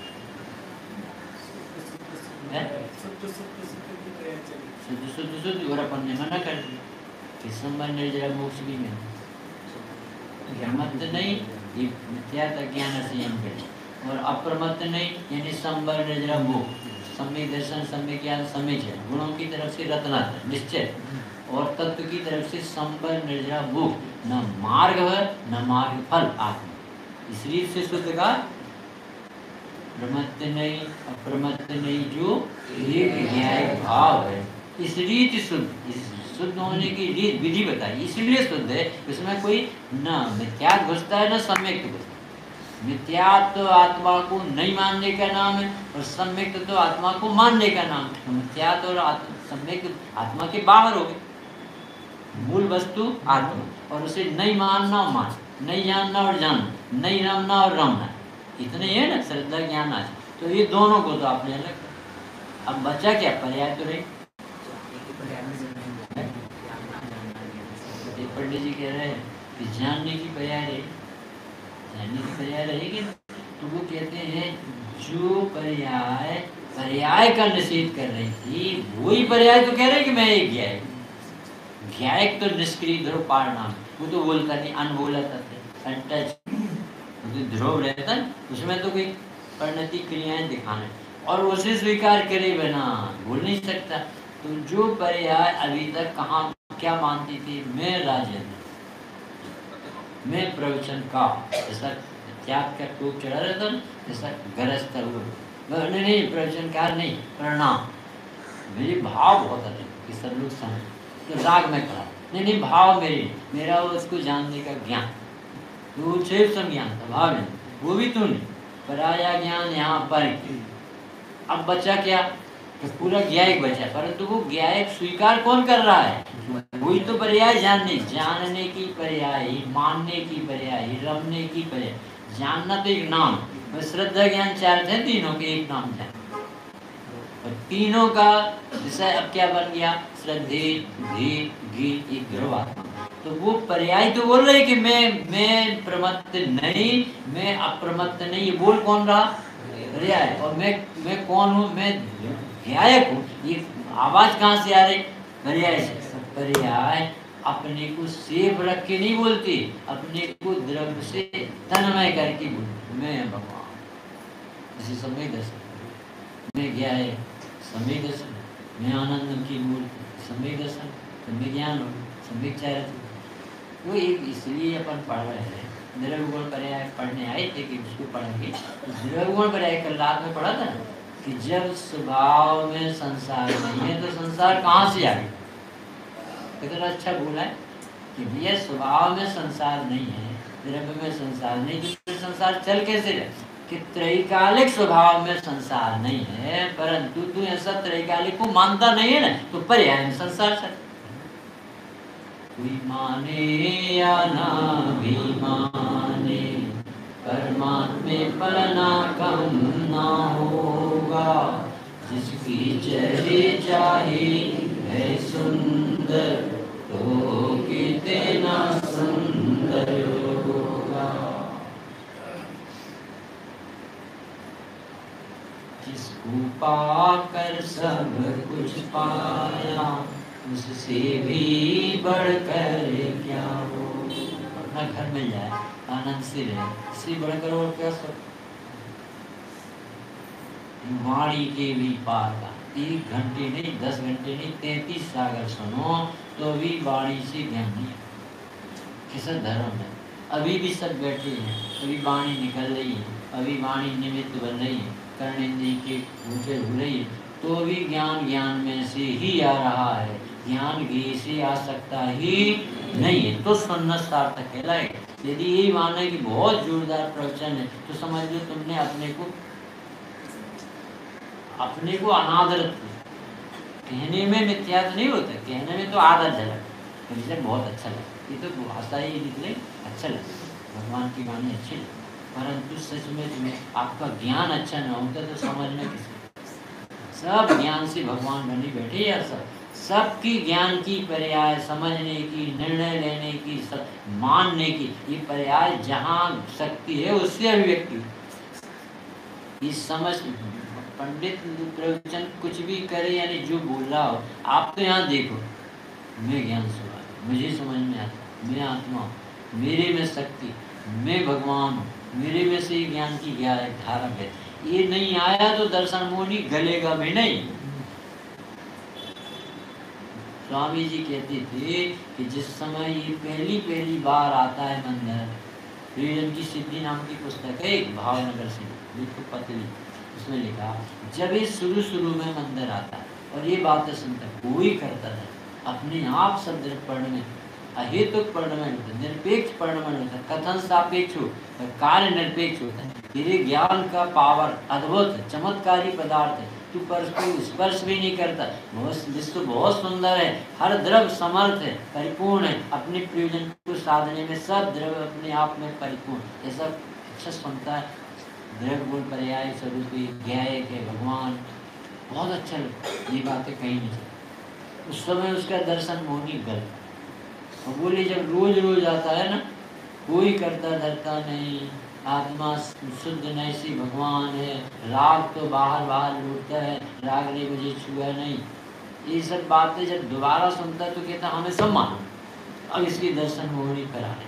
शुद्ध शुद्ध शुद्ध और अपन ने मना कर दिया कि संबंध निर्जरा मोक्ष भी में प्रमत्त नहीं, ये मिथ्यात अज्ञान असंयम के, और अप्रमत्त नहीं यानी संबंध निर्जरा मोक्ष, सम्यक दर्शन, सम्यक ज्ञान, सम्यक है गुणों की तरफ से रत्नात्र निश्चय, और तत्व की तरफ से संबंध निर्जरा मोक्ष, न मार्ग है न मार्ग फल आत्मा। इस रीत से शुद्ध का प्रमत्त नहीं अप्रमत्त नहीं, जो एक ज्ञायक भाव है, इस रीत शुद्ध, इस शुद्ध होने की रीत विधि बताई, इसलिए शुद्ध है। इसमें कोई न मिथ्यात घुसता है न सम्यक घुसता है। मिथ्यात तो आत्मा को नहीं मानने का नाम है, और सम्यक तो आत्मा को मानने का नाम है। तो मिथ्यात और सम्यक आत्मा के बाहर हो गए, मूल वस्तु आत्मा, और उसे नहीं मानना और मान, नहीं जानना और जानना, नहीं रमना और रमना, इतने है ना श्रद्धा ज्ञान आज। तो ये दोनों को तो आपने अलग। अब बचा क्या, पर्याय तो रही। पंडित जी कह रहे हैं कि जानने की पर्याय रही, जानने की पर्याय रहेगी, तो वो कहते हैं जो पर्याय पर्याय का निषेध कर रही थी, वही पर्याय तो कह रहे हैं कि मैं एक ज्ञायक, ज्ञायक तो निष्क्रिय ध्रुव पारनाम, वो तो बोलता नहीं, अनबोला था, अनटच, जो ध्रुव रहता है उसमें तो कोई परिणति क्रियाएं दिखाने, और उसे स्वीकार करे बिना बोल नहीं सकता। तो जो पर्याय अभी तक कहाँ क्या मानती थी, मैं राजेंद्र, मैं प्रवचन का, ऐसा त्याग का टोक चढ़ा रहता ना, ऐसा गरजता हुआ नहीं, नहीं प्रवचनकार नहीं, प्रणाम, मेरे भाव बहुत अधिक कि सब लोग समझ, तो राग में खड़ा नहीं, नहीं भाव मेरे, मेरा उसको जानने का ज्ञान, तो वो क्षेप संज्ञान था, भाव नहीं, वो भी तो नहीं, पराया ज्ञान यहाँ पर। अब बचा क्या, तो पूरा ज्ञायक बचा, परंतु वो ज्ञायक स्वीकार कौन कर रहा है, वही तो पर्याय जानने, जानने की पर्याय, मानने की पर्याय, रमने की पर्याय। जानना तो एक नाम, श्रद्धा ज्ञान चार थे, तीनों के एक नाम जान, और तीनों का विषय अब क्या बन गया, श्रद्धे धी गी एक ध्रुव आत्मा। तो वो पर्याय तो बोल रहे कि मैं मैं प्रमत्त नहीं, मैं अप्रमत्त नहीं, ये बोल कौन रहा, पर्याय। और मैं मैं कौन हूँ, मैं ज्ञायक हूँ, ये आवाज कहाँ से आ रही, पर्याय से। पर्याय अपने को सेफ रख के नहीं बोलती, अपने को द्रव्य से तन्मय करके बोलती, मैं भगवान, इसे समय दर्शन, मैं ज्ञायक समय दर्शन, मैं आनंद की मूर्ति समय दर्शन, सम्यक ज्ञान हो, सम्यक चरित्र। वो एक इसलिए अपन पढ़ रहे हैं, द्रव्य गुण पर्याय पढ़ने आए थे कि उसको पढ़ेंगे। द्रव्य गुण पर्याय कल रात में पढ़ा था ना कि जब स्वभाव में संसार नहीं है तो संसार कहाँ से आ गया। कितना अच्छा बोला है कि भैया स्वभाव में संसार नहीं है, द्रव्य में संसार नहीं, तो संसार चल कैसे रहे कि त्रैकालिक स्वभाव में संसार नहीं है, परंतु तू ऐसा त्रैकालिक को मानता नहीं है ना, तो पर्याय में संसार चल। कोई माने या ना भी माने, परमात्मे पर ना कम ना होगा। जिसकी चले चाहे है सुंदर, तो कितना सुंदर होगा। जिसको पाकर सब कुछ पाया, उससे भी बढ़कर क्या हो। अपना घर मिल जाए, आनंद से रहे, इससे बढ़कर और क्या सब। वाणी के भी पार का एक घंटे नहीं, दस घंटे नहीं, तैतीस सागर सुनो तो भी वाणी से ज्ञान नहीं। किसा धर्म है, अभी भी सब बैठे हैं, अभी वाणी निकल रही है, अभी वाणी निमित्त बन रही है, कर्णेंद्रिय के ऊंचे हो रही है, तो भी ज्ञान ज्ञान में से ही आ रहा है, ज्ञान घी से आ सकता ही नहीं है, तो सुनना सार्थक कहलाएगा। यदि यही माने कि बहुत जोरदार प्रवचन है तो समझ लो तुमने अपने को अपने को अनादर किया। कहने में मिथ्या नहीं होता, कहने में तो आधा झलक, तो बहुत अच्छा लगा, ये तो भाषा ही निकले अच्छा लगे, भगवान की वाणी अच्छी लगे, परंतु सच में तुम्हें आपका ज्ञान अच्छा न होता तो समझना किसी। सब ज्ञान से भगवान बनी बैठे यार, सब सबकी ज्ञान की पर्याय समझने की, निर्णय लेने की, सब मानने की, ये पर्याय जहाँ शक्ति है उससे अभिव्यक्ति। इस समझ पंडित प्रवचन कुछ भी करे, यानी जो बोल रहा हो, आप तो यहाँ देखो, मैं ज्ञान सुना, मुझे समझ में आता, मैं आत्मा, मेरे में शक्ति, मैं भगवान हूँ, मेरे में से ज्ञान की क्या है धारा है। ये नहीं आया तो दर्शन मोनी गलेगा भी नहीं। स्वामी जी कहते थे कि जिस समय ये पहली पहली बार आता है मंदिर, फ्रीडम की सिद्धि नाम की पुस्तक है एक, भावनगर से बिल्कुल पतली, उसमें लिखा जब ये शुरू शुरू में मंदिर आता है और ये बातें सुनता कोई करता था अपने आप सब पढ़ने में, अहेतुक पढ़ने में होता है, निरपेक्ष पढ़ने में होता है, कथन सापेक्ष हो, कार्य निरपेक्ष होता है। तेरे ज्ञान का पावर अद्भुत है, चमत्कारी पदार्थ है, तू पर उसको स्पर्श भी नहीं करता, बहुत विश्व बहुत सुंदर है, हर द्रव्य समर्थ है, परिपूर्ण है, अपने प्रयोजन को साधने में सब द्रव्य अपने आप में परिपूर्ण, ऐसा अच्छा सुनता है। द्रव्य गुण पर्याय स्वरूप ज्ञाय के भगवान, बहुत अच्छा लगता, ये बातें कहीं नहीं चलती। उस समय उसका दर्शन मोहनी गल और बोले जब रोज रोज आता है ना, कोई करता धरता नहीं, आत्मा शुद्ध नहीं सी भगवान है, राग तो बाहर बाहर लूटता है, राग ने मुझे छुआ नहीं, ये सब बातें जब दोबारा सुनता तो कहता हमें सब मानो, अब इसके दर्शन मोहनी कराने।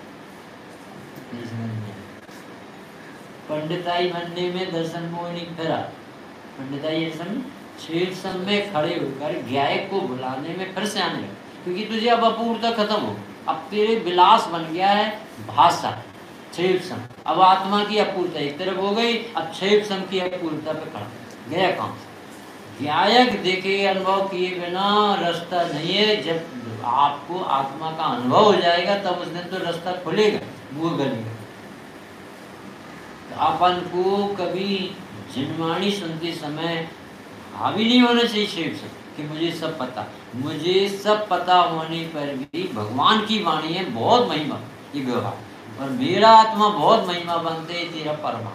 पंडिताई बनने में दर्शन मोहनी फिरा, पंडिताई छेद सम में खड़े होकर गायक को बुलाने में फिर से आने लगे, क्योंकि तुझे अब अपूर्णता खत्म हो, अब तेरे विलास बन गया है भाषा छेद सम, अब आत्मा की अपूर्णता एक तरफ हो गई, अब छेद सम की अपूर्णता पे खड़ा गया काम। गायक देखे अनुभव किए बिना रास्ता नहीं है, जब आपको आत्मा का अनुभव हो जाएगा तब उस दिन तो रास्ता खुलेगा, वो गलेगा। अपन को कभी जिनवाणी सुनते समय हावी नहीं होना चाहिए शेप से कि मुझे सब पता, मुझे सब पता होने पर भी भगवान की वाणी है बहुत महिमा ये व्यवहार, और मेरा आत्मा बहुत महिमा बनते तेरा परमा।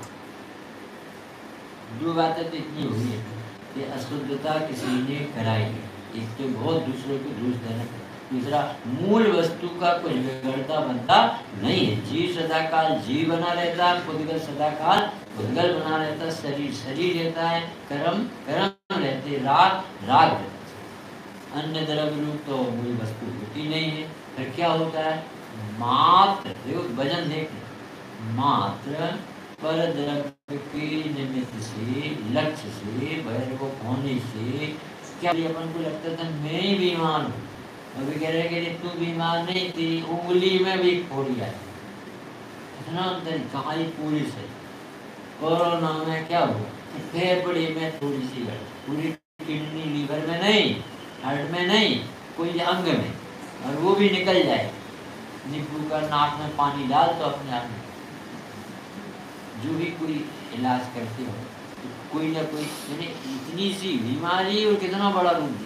दो बातें तो इतनी हुई है कि अशुद्धता किसी ने कराई है, एक तो बहुत दूसरों को दोष देना, दूसरा मूल वस्तु का कुछ बिगड़ता बनता नहीं है, जीव सदाकाल जीव बना रहता है, खुदगल सदाकाल खुदगल बना रहता है, शरीर शरीर रहता है, कर्म कर्म रहते, राग राग रहता, अन्य द्रव्य रूप तो मूल वस्तु होती नहीं है। फिर क्या होता है, मात्र देखो वजन देख, मात्र पर द्रव्य के निमित्त से लक्ष्य से भैरव होने से क्या अपन को लगता था मैं ही बीमार हूँ, अभी कह रहे कि तू बीमार नहीं, तेरी उंगली में भी फोड़ी आई, इतना अंदर कहाँ ही पूरी से। कोरोना में क्या हुआ, फेफड़े में थोड़ी सी गड़, पूरी किडनी लीवर में नहीं, हार्ट में नहीं, कोई अंग में, और वो भी निकल जाए। नींबू का नाक में पानी डाल तो अपने आप में, जो भी कोई इलाज करते हो तो कोई ना कोई, यानी इतनी सी बीमारी और कितना बड़ा रूप दिया।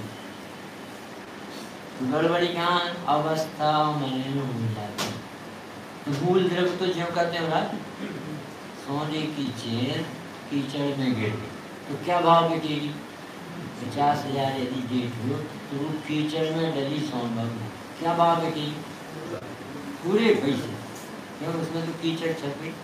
तो गड़बड़ी कहाँ, अवस्था में हो जाती। तो मूल द्रव्य तो जो कहते हैं रात, सोने की चेन कीचड़ में गिर गई तो क्या भाव बिकेगी? पचास हजार यदि गेट हो तो वो कीचड़ में डली सोन क्या भाव बिकेगी? पूरे पैसे, क्यों? उसमें तो कीचड़ छप गई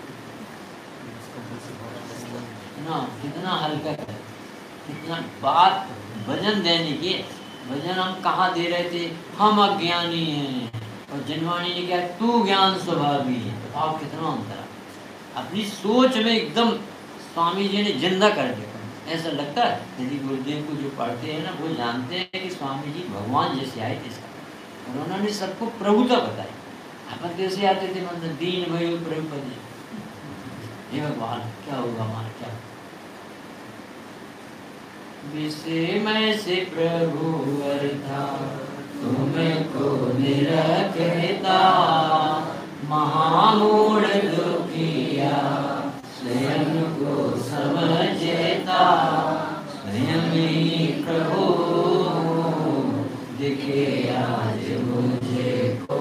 ना। कितना हल्का है, कितना बात वजन देने की। वजन हम कहाँ दे रहे थे, हम अज्ञानी हैं, और जनवाणी ने क्या, तू ज्ञान स्वभावी है। तो आप कितना अंतर है अपनी सोच में, एकदम स्वामी जी ने जिंदा कर दिया। ऐसा लगता है यदि गुरुदेव को जो पढ़ते हैं ना, वो जानते हैं कि स्वामी जी भगवान जैसे आए थे, और उन्होंने सबको प्रभुता बताई। अपन कैसे आते थे, मतलब दीन भयो प्रभुपति, हे भगवान क्या होगा हमारा, क्या विषय में से प्रभु वरता, तुम्हें को निरखता, महामूढ़ दुखिया स्वयं को समझता, स्वयं ही प्रभु दिखे आज मुझे को,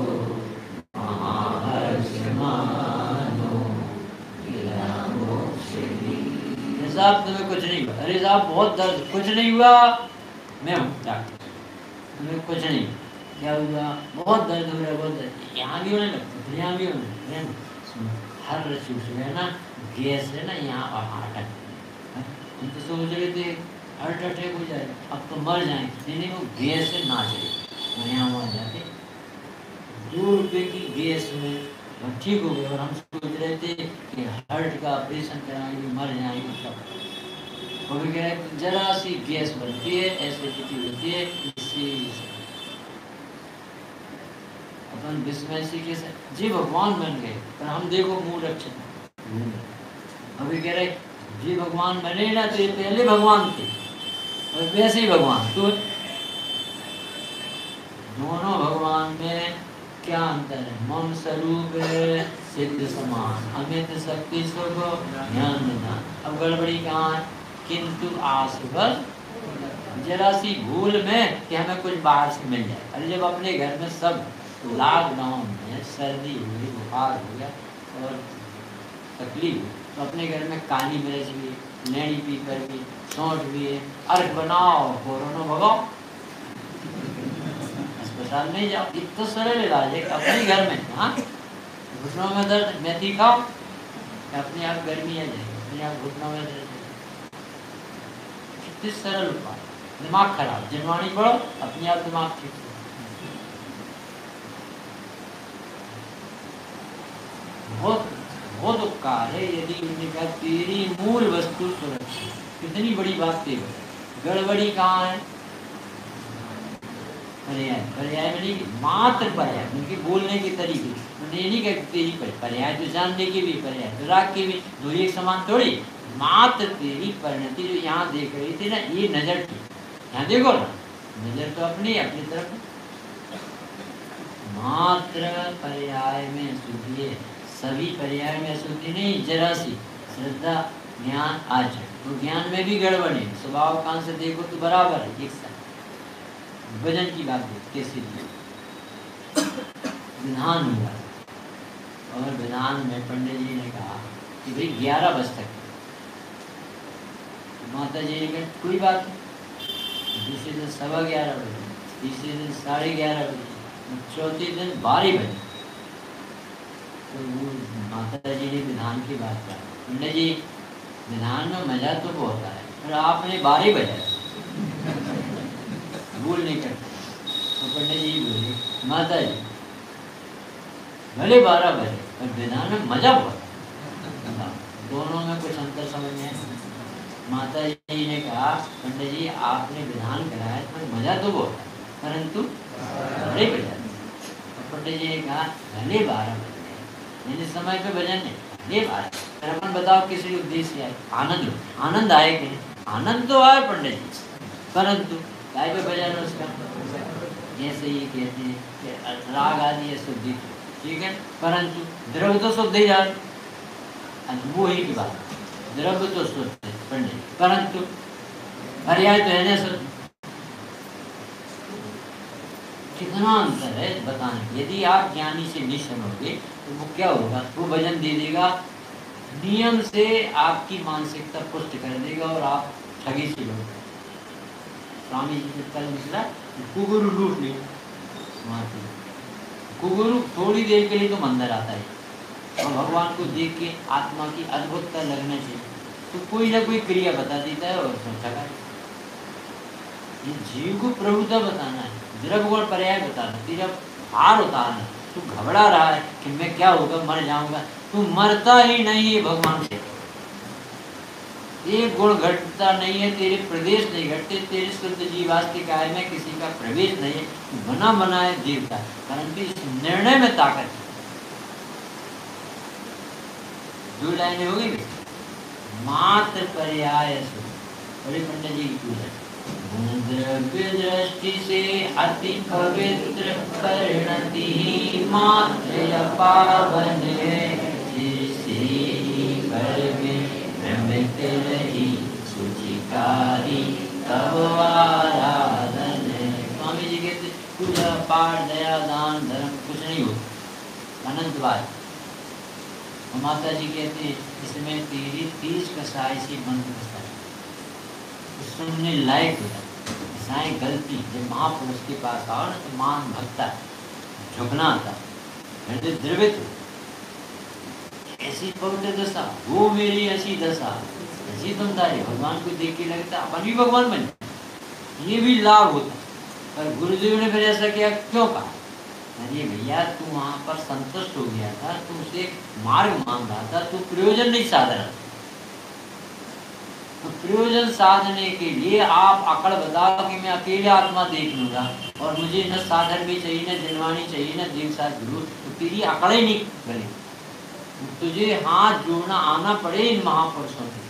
महाहर्ष मानो गिरा मोक्ष दी। साहब तुम्हें कुछ नहीं हुआ, अरे साहब बहुत दर्द, कुछ नहीं हुआ, मैं हूँ डॉक्टर, तुम्हें कुछ नहीं, क्या हुआ, बहुत दर्द हो रहा है, बहुत दर्द, यहाँ भी होने लगता, यहाँ भी होने लगता, हर रसी है ना, गैस है ना यहाँ, और हार्ट अटैक। हम तो सोच रहे थे हार्ट अटैक हो जाए, अब तो मर जाएंगे, नहीं वो गैस से ना चले, और यहाँ वहाँ जाते दो रुपये की गैस में ठीक हो गए, और हम सोच रहे थे कि हार्ट का ऑपरेशन कराएंगे, मर जाएंगे सब। वो भी कह रहे जरा सी गैस बनती है, एसिडिटी होती है, इससे अपन विस्मय से कैसे जी भगवान बन गए, पर हम देखो मूल रक्षण। अभी कह रहे जी भगवान बने ना, तो ये पहले भगवान थे और वैसे ही भगवान, तो दोनों भगवान में क्या अंतर है? मम स्वरूप सिद्ध समान, अमित शक्ति सुख ज्ञान निधान। अब गड़बड़ी कहाँ है? किंतु आसुबल जरा सी भूल में कि हमें कुछ बाहर से मिल जाए। अरे जब अपने घर में सब लॉकडाउन में सर्दी हुई, बुखार हो गया और तकलीफ हुई, तो अपने घर में काली मिर्च भी, लेनी पीपर भी, सौंठ भी है, अर्घ बनाओ, कोरोना भगाओ, अस्पताल नहीं जाओ। इतना सरल इलाज है अपने घर में। हाँ, घुटनों में दर्द, मेथी खाओ, अपने आप गर्मी आ जाएगी, अपने आप घुटनों में दर्द। कितने सरल उपाय। दिमाग खराब, जनवाणी पढ़ो, अपने आप दिमाग ठीक। बहुत बहुत उपकार है यदि उन्होंने कहा तेरी मूल वस्तु सुरक्षित। कितनी बड़ी बात थी। गड़बड़ी कहाँ है? पर्याय, पर्याय में नहीं, मात्र पर्याय, उनके बोलने के तरीके। उन्हें नहीं कहते तेरी पर्याय, तो जानने की भी पर्याय, तो राग की भी, दो एक समान थोड़ी। मात्र तेरी परिणति जो यहाँ देख रही थी ना, ये नजर की, यहाँ देखो ना, नजर तो अपनी अपनी तरफ। मात्र पर्याय में शुद्धि है, सभी पर्याय में शुद्धि नहीं, जरा सी श्रद्धा ज्ञान आचरण, तो ज्ञान में भी गड़बड़ है। स्वभाव कान से देखो तो बराबर है, एक साथ। वजन की बात कैसे विधान हुआ, और विधान में पंडित जी ने कहा कि भाई ग्यारह बज तक। माता जी ने कहा कोई बात नहीं, दूसरे दिन सवा ग्यारह बजे, तीसरे दिन साढ़े ग्यारह बजे, चौथे दिन बारह बजे। तो वो माता जी ने विधान की बात कहा, पंडित जी विधान में मजा तो बहुत है, पर आपने बारह बजे भूल नहीं करते। तो पंडित जी बोले माता जी भले बारह बजे, पर विधान में मजा बहुत है। दोनों में कुछ अंतर समझ में है। माता जी ने कहा पंडित जी आपने विधान कराया, पर मजा तो बहुत है, परंतु बड़े बजाते। पंडित जी ने कहा भले बारह बज गए, मेरे समय पे भजन नहीं, भले बारह। फिर अपन बताओ किस उद्देश्य आए, आनंद लो, आनंद आए कि आनंद तो आए पंडित जी, परंतु काय पे भजन उसका, जैसे ये कहते हैं कि राग आदि है शुद्धि, ठीक है, परंतु द्रव्य तो शुद्ध ही जाए, वो ही की बात, द्रव्य तो शुद्ध है पंडित, परंतु पर्याय तो है ना शुद्ध। कितना अंतर है बताने। यदि आप ज्ञानी से नहीं सुनोगे तो वो क्या होगा, वो भजन दे देगा, नियम से आपकी मानसिकता पुष्ट कर देगा और आप ठगी से लोग। स्वामी जी ने कल निकला कुगुरु लूट ली, कुगुरु थोड़ी देर के लिए तो मंदिर आता है और भगवान को देख के आत्मा की अद्भुतता लगना चाहिए, तो कोई ना कोई क्रिया बता देता है और ठगा। ये जीव को प्रभुता बताना है, द्रव्य गुण पर्याय बताना, तेरा हार उतारना। तू घबरा रहा है कि मैं क्या होगा, मर जाऊंगा, तू मरता ही नहीं है भगवान से। एक गुण घटता नहीं है, तेरे प्रदेश नहीं घटते, तेरे शुद्ध जीवास्तिक आय में किसी का प्रवेश नहीं है, बना बनाए देवता, परंतु इस निर्णय में ताकत है। दो लाइनें होगी मात्र पर्याय से। बड़े पंडित जी की पूजा, द्रव्य दृष्टि से अति पवित्र परिणति मात्र पावन है, सुचिकारी तब आराधन है। स्वामी जी कहते पूजा पाठ दया दान धर्म कुछ नहीं होता, अनंत बात। माता जी कहते इसमें तेरी तीस कसाई सी मंत्र कसाई सुनने लायक होता है। गलती जब महापुरुष के पास आओ ना तो मान भक्ता झुकना आता, हृदय द्रवित, ऐसी पवित्र दशा वो मेरी ऐसी दशा, ऐसी तुमदारी। भगवान को देख के लगता अपन भी भगवान बने, ये भी लाभ होता। पर गुरुदेव ने फिर ऐसा किया क्यों कहा, अरे भैया तू वहां पर संतुष्ट हो गया था, तू उसे मार्ग मान रहा था, तू प्रयोजन नहीं साध रहा। तो प्रयोजन साधने के लिए आप अकड़ बताओ कि मैं अकेले आत्मा देख लूंगा और मुझे न साधन भी चाहिए, न जनवाणी चाहिए, न देव साथ गुरु, तो तेरी अकड़ ही नहीं बनी। तुझे हाथ जोड़ना आना पड़े इन महापुरुषों से।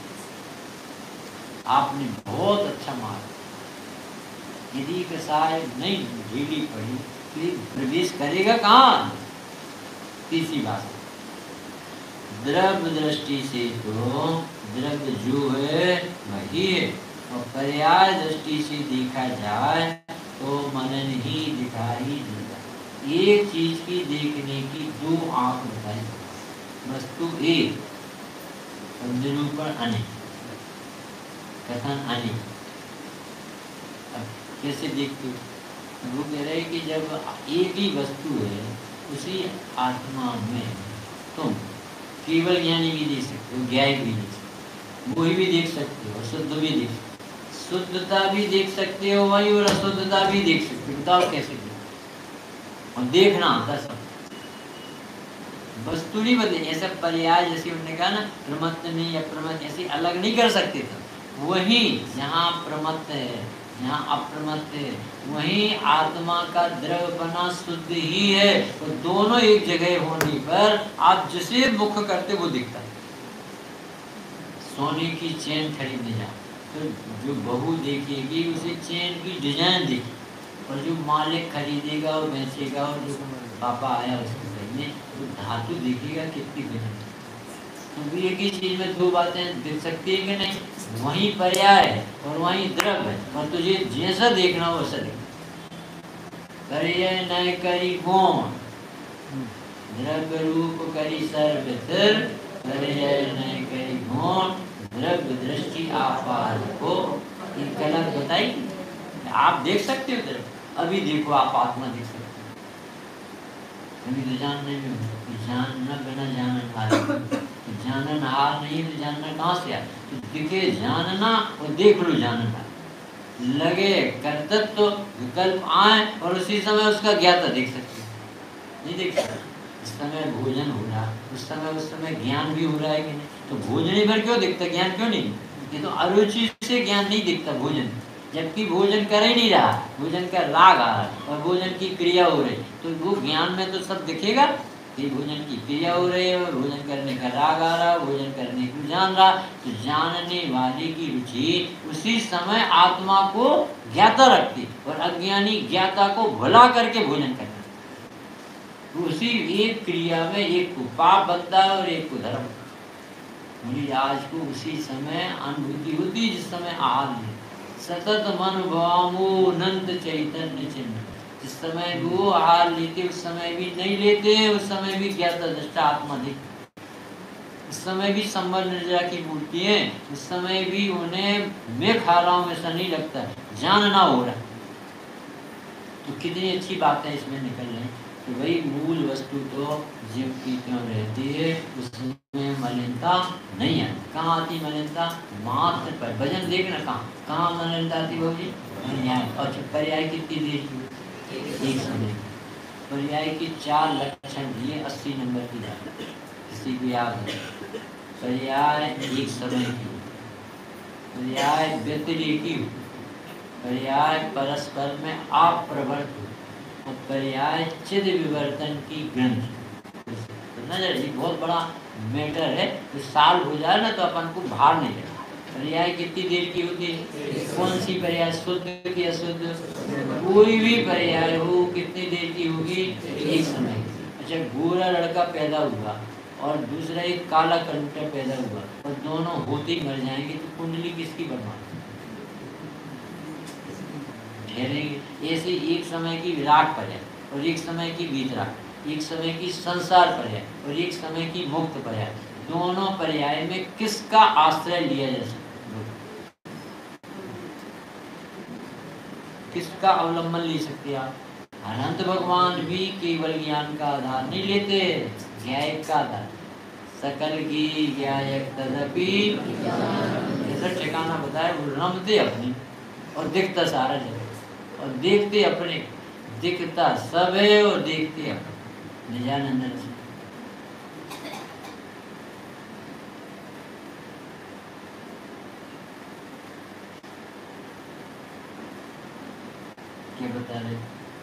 आपने बहुत अच्छा मार्ग, यदि कसाय नहीं ढीली पड़ी तो प्रवेश करेगा कहाँ। तीसरी बात, द्रव्य दृष्टि से तो द्रव्य जो है वही है, और पर्याय दृष्टि से देखा जाए तो मनन ही दिखाई देता। एक चीज की देखने की दो आंख बताई, वस्तु एक और निरूपण अनेक, कथन अनेक। अब कैसे देखते हो, वो कह रहे कि जब एक ही वस्तु है उसी आत्मा में तुम केवल ज्ञानी भी देख सकते हो, ज्ञायक भी देख सकते हो, वही भी देख सकते हो, शुद्ध भी देख सकते हो, शुद्धता भी देख सकते हो वही, और अशुद्धता भी देख सकते हो। बताओ कैसे देख, और देखना आता सब, वस्तु नहीं बदले। ऐसा पर्याय जैसे उन्होंने कहा ना, प्रमत्त नहीं अप्रमत्त, ऐसे अलग नहीं कर सकते थे। वही जहाँ प्रमत्त है, यहाँ अप्रमत्त है, वही आत्मा का द्रव्य बना शुद्ध ही है। तो दोनों एक जगह होने पर आप जिसे मुख करते वो दिखता है। सोने की चेन खरीदने जाओ तो जो बहू देखेगी उसे चेन की डिजाइन दिखे, और जो मालिक खरीदेगा और बेचेगा और जो पापा आया उसको खरीदने तो धातु दिखेगा कितनी बनी। तो एक ही चीज में दो बातें दिख सकती है कि नहीं, वही पर्याय है और वही द्रव्य है, और तुझे जैसा देखना हो वैसा देखना। करिए न करी कौन, द्रव्य रूप करी सर्वत्र, करिए न करी कौन, द्रव्य दृष्टि आपार को। ये गलत बताई, आप देख सकते हो द्रव्य, अभी देखो आप आत्मा देख सकते हो, अभी तो जानने में जानना बिना जानन हार, जानन हार नहीं तो जानना कहाँ से आए। तो दिखे जानना और देख लो जानना, लगे कर्तव्य तो विकल्प आए और उसी समय उसका ज्ञाता देख सकते, नहीं देख सकते। इस समय भोजन हो रहा, उस समय उस समय ज्ञान भी हो रहा है कि नहीं, तो भोजन ही भर क्यों दिखता, ज्ञान क्यों नहीं। ये तो अरुचि से ज्ञान नहीं दिखता भोजन, जबकि भोजन कर ही नहीं रहा, भोजन का राग आ रहा है और भोजन की क्रिया हो रही, तो वो ज्ञान में तो सब दिखेगा कि भोजन की क्रिया हो रही है और भोजन करने का राग आ रहा, भोजन करने को जान रहा। तो जानने वाले की रुचि उसी समय आत्मा को ज्ञाता रखती और अज्ञानी ज्ञाता को भुला करके भोजन करना। उसी एक क्रिया में एक को पाप बनता है और एक को धर्म। आज को उसी समय अनुभूति होती जिस समय आहार ले सतत मन भावो नंद चैतन्य चिन्ह। जिस समय वो आहार लेते उस समय भी नहीं लेते, उस समय भी ज्ञाता दृष्टा आत्मा दिखती, उस समय भी संबल निर्जरा की मूर्ति है, उस समय भी उन्हें मैं खा रहा हूँ ऐसा नहीं लगता, जानना हो रहा। तो कितनी अच्छी बातें इसमें निकल रही। तो वही मूल वस्तु तो जीव की क्यों रहती है, उसमें मलिनता नहीं है। कहाँ आती मलिनता? मात्र पर। भजन देखना कहाँ कहाँ मलिनता आती होगी? पर्याय। और पर्याय कितनी देर की? एक समय। पर्याय की चार लक्षण दिए अस्सी नंबर की जाती, किसी को याद है? पर्याय एक समय की, पर्याय व्यतिरेकी, पर्याय परस्पर में अप्रवृत्त और पर्याय चिद विवर्तन की ग्रंथ। नजर ये बहुत बड़ा मैटर है। तो साल हो जाए ना तो अपन को भार नहीं लगा। पर्याय कितनी देर की होती है? कौन सी पर्याय? शुद्ध की अशुद्ध? कोई भी पर्याय हो कितनी देर की होगी? एक समय। अच्छा, गोरा लड़का पैदा हुआ और दूसरा एक काला कंटर पैदा हुआ और दोनों होते ही मर जाएंगे, तो कुंडली किसकी बर्बाद? ऐसे एक समय की विराट पर है और एक समय की वीतराग, एक समय की संसार पर है और एक समय की मुक्त पर है। दोनों पर्याय में किसका आश्रय लिया जा सकता, किसका अवलंबन ले सकते आप? अनंत भगवान भी केवल ज्ञान का आधार नहीं लेते, ज्ञायक का आधार। सकल की ज्ञायक तदपि ऐसा ठिकाना बताया, वो रमते अपनी और दिखता सारा जगह और देखते अपने, दिखता सब है और देखते अपने। निजानंद से क्या बता रहे?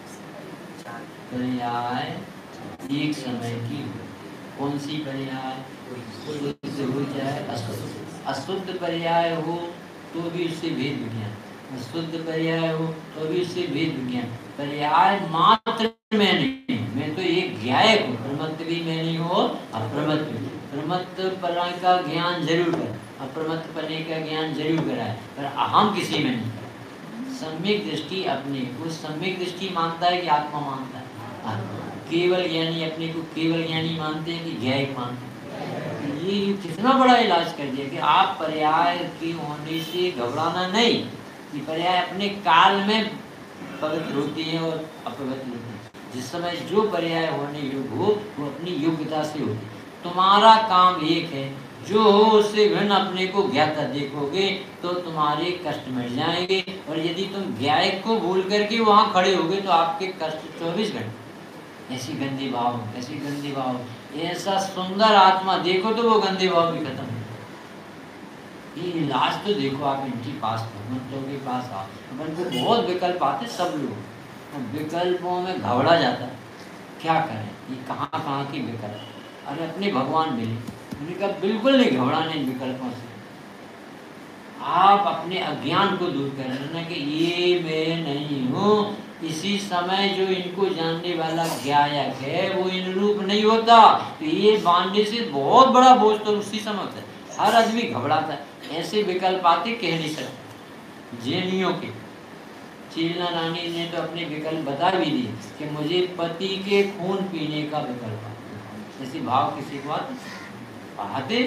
पर्याय एक समय की। कौन सी पर्याय? शुद्ध हो चाहे अशुद्ध। अशुद्ध पर्याय हो तो भी उससे भेद विज्ञान, शुद्ध पर्याय हो तो भी उससे भेद विज्ञान। पर्याय मात्र में नहीं, मैं तो एक ज्ञायक हूँ, प्रमत्त भी मैं नहीं हो, अप्रमत्त भी। प्रमत्त पराय का ज्ञान जरूर कर, अप्रमत्त पने का ज्ञान जरूर कराए, पर अहम किसी में नहीं। सम्यक दृष्टि अपने को सम्यक दृष्टि मानता है कि आत्मा मानता है? केवल ज्ञानी अपने को केवल ज्ञानी मानते हैं कि ज्ञायक मानते हैं? ये कितना बड़ा इलाज कर दिया कि आप पर्याय की होने से घबराना नहीं, कि पर्याय अपने काल में पवित्र होती है और अपवित्र होती है। जिस समय जो पर्याय होने योग्य हो वो अपनी योग्यता से होती है। तुम्हारा काम एक है, जो हो उससे भिन्न अपने को ज्ञाता देखोगे तो तुम्हारे कष्ट मिट जाएंगे, और यदि तुम ज्ञायक को भूल करके वहाँ खड़े होगे तो आपके कष्ट चौबीस घंटे। ऐसी गंदी भाव, ऐसी गंदी भाव, ऐसा सुंदर आत्मा देखो तो वो गंदे भाव भी खत्म। ये इलाज तो देखो आप इनके पास, भगवंतों के पास आओ। अपन को बहुत विकल्प आते सब लोग, विकल्पों में घबरा जाता है। क्या करें, ये कहाँ कहाँ की विकल्प? अरे अपने भगवान मिले, उन्होंने कहा बिल्कुल नहीं घबराने इन विकल्पों से। आप अपने अज्ञान को दूर कर लेना कि ये मैं नहीं हूँ। इसी समय जो इनको जानने वाला ज्ञायक है वो इन रूप नहीं होता, तो ये बांधने से बहुत बड़ा बोझ तो उसी समय होता है। हर आदमी घबराता है, ऐसे विकल्प आते कह नहीं सकते। जैनियों के चीलना रानी ने तो अपने विकल्प बता भी दिए कि मुझे पति के खून पीने का विकल्प आता। ऐसी भाव किसी को आते,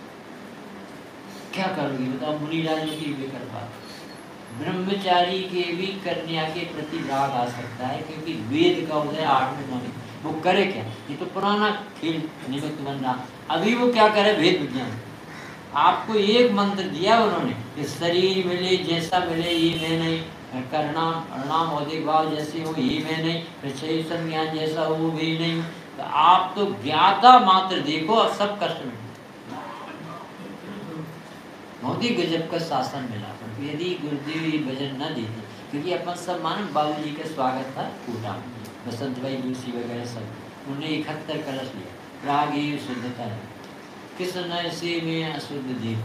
क्या करोगे बताओ? मुनिराजों की विकल्प आते। ब्रह्मचारी के भी कन्या के प्रति राग आ सकता है, क्योंकि वेद का उदय आठवें नौवें, वो करे क्या? ये तो पुराना खेल निमित्त बन रहा। अभी वो क्या करे? भेद विज्ञान। आपको एक मंत्र दिया उन्होंने कि शरीर मिले जैसा मिले ये मैं नहीं, करना प्रणाम औदिक भाव जैसे हो ये मैं नहीं, प्रचय संज्ञान जैसा हो वो भी नहीं। तो आप तो ज्ञाता मात्र देखो और सब कष्ट में। बहुत ही गजब का शासन मिला। यदि गुरुदेव ये भजन न देते, क्योंकि अपन सब मान बाबू जी का स्वागत था कोटा में, बसंत भाई दूसरी वगैरह सब, उन्होंने इकहत्तर कलश लिया। राग ये शुद्धता है, कृष्ण से में अशुद्ध देव,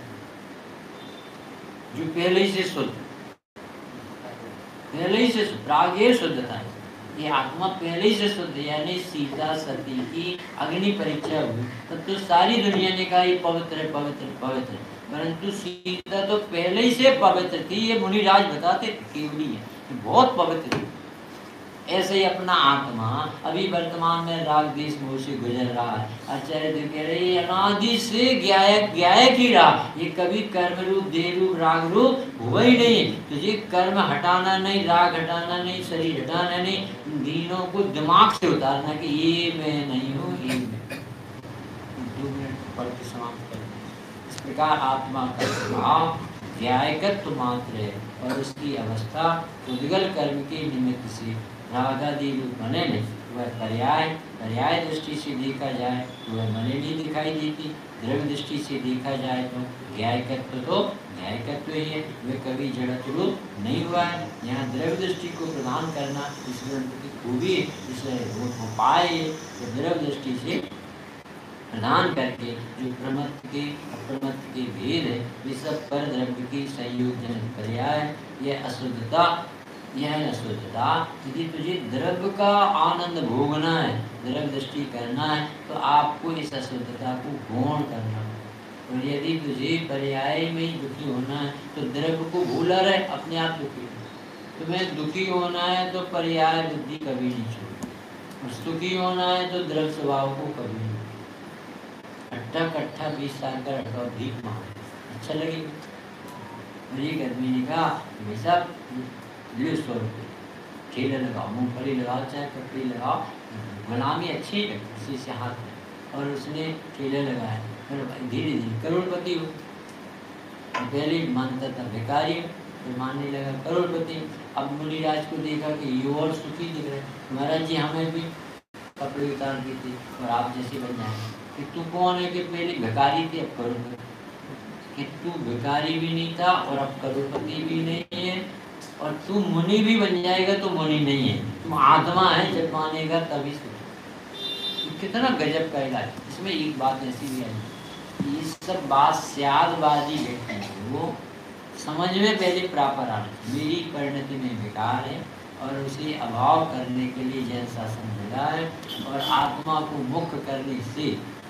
जो पहले ही से शुद्ध, पहले ही से राग ये शुद्धता है, ये आत्मा पहले ही से शुद्ध, यानी सीता सती की अग्नि परीक्षा हुई तब तो सारी दुनिया ने कहा ये पवित्र है, पवित्र पवित्र, परंतु सीता तो पहले ही से पवित्र थी। ये मुनिराज बताते केवली है, बहुत पवित्र थी। ऐसे ही अपना आत्मा अभी वर्तमान में राग देश मोह से गुजर रहा है। आचार्य देव कह रहे हैं अनादि से ज्ञायक ज्ञायक ही रहा, ये कभी कर्म रूप देह रूप राग रूप हुआ ही नहीं। तुझे कर्म हटाना नहीं, राग हटाना नहीं, शरीर हटाना नहीं, तीनों को दिमाग से उतारना कि ये मैं नहीं हूँ, ये मैं। दो मिनट पढ़ के समाप्त कर। इस प्रकार आत्मा का स्वभाव ज्ञायकत्व मात्र है और उसकी अवस्था उद्गल कर्म के निमित्त से रागादि रूप बने नहीं। वह पर्याय पर्याय दृष्टि से देखा जाए तो वह मने नहीं दिखाई देती, द्रव्य दृष्टि से देखा जाए तो ज्ञायकत्व तो ज्ञायकत्व ही है, वह कभी जड़त्व रूप नहीं हुआ है। यहाँ द्रव्य दृष्टि को प्रदान करना इस ग्रंथ की खूबी है, इसलिए उपाय है तो द्रव्य दृष्टि से प्रदान करके जो प्रमत्त के अप्रमत्त के भेद है वे सब पर द्रव्य की संयोजन पर्याय, यह अशुद्धता यह अशुद्धता। यदि तुझे द्रव्य का आनंद भोगना है, द्रव्य दृष्टि करना है, तो आपको इस अशुद्धता को गौण करना है। और यदि तुझे पर्याय में दुखी होना है तो द्रव्य को भूला रहे, अपने आप दुखी हो। तुम्हें दुखी होना है तो पर्याय बुद्धि कभी नहीं छोड़ो, और सुखी होना है तो द्रव्य स्वभाव को कभी नहीं। अट्ठा कट्ठा बीस साल का लड़का भीख मांगे, अच्छा लगेगा। एक आदमी ने कहा भाई साहब ले सौ रुपये, ठेला लगाओ, मूँगफली लगाओ, चाहे कपड़ी लगाओ, गुलामी अच्छी है किसी से हाथ में। और उसने ठेला लगाया, फिर धीरे धीरे करोड़पति हो। पहले मानता था भिखारी, फिर मानने लगा करोड़पति। अब मुनिराज को देखा कि ये और सुखी दिख रहे, महाराज जी हमें भी कपड़े उतार देते और आप जैसे बन जाए। कि तू कौन है? कि पहले भिखारी थे, अब करोड़पति। कि तू भिखारी भी नहीं था और अब करोड़पति भी नहीं है, और तू मुनि भी बन जाएगा तो मुनि नहीं है, तुम आत्मा है, जब मानेगा तभी से। कितना गजब का इलाज। इसमें एक बात ऐसी भी आई, ये सब बात स्यादबाजी व्यक्ति है, वो समझ में पहले प्रापर आना, मेरी परिणति में बेकार है और उसे अभाव करने के लिए जैन शासन मिला है, और आत्मा को मुक्त करने से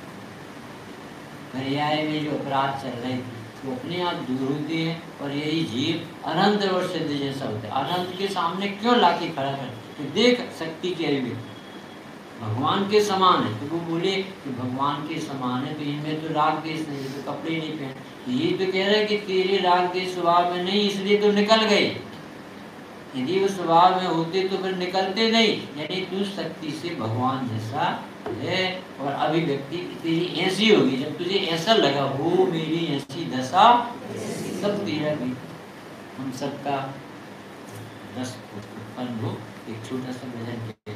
पर्याय में जो अपराध चल रहे थे वो अपने आप दूर होते हैं, और यही जीव अनंत और सिद्ध जैसा होता है। अनंत के सामने क्यों लाके खड़ा कर, तो देख शक्ति के अभिव्यक्ति भगवान के समान है, तो वो बोले कि भगवान के समान है, तो इनमें तो राग देश नहीं, तो कपड़े नहीं पहने। ये तो कह रहे हैं कि तेरे राग देश स्वभाव में नहीं, इसलिए तो निकल गए। यदि वो स्वभाव में होते तो फिर निकलते नहीं। यानी तू शक्ति से भगवान जैसा है, और अभिव्यक्ति तेरी ऐसी होगी, जब तुझे ऐसा लगा हो मेरी ऐसी दशा, सब तेरा भी हम सबका रस उत्पन्न हो। एक छोटा सा भजन कहते,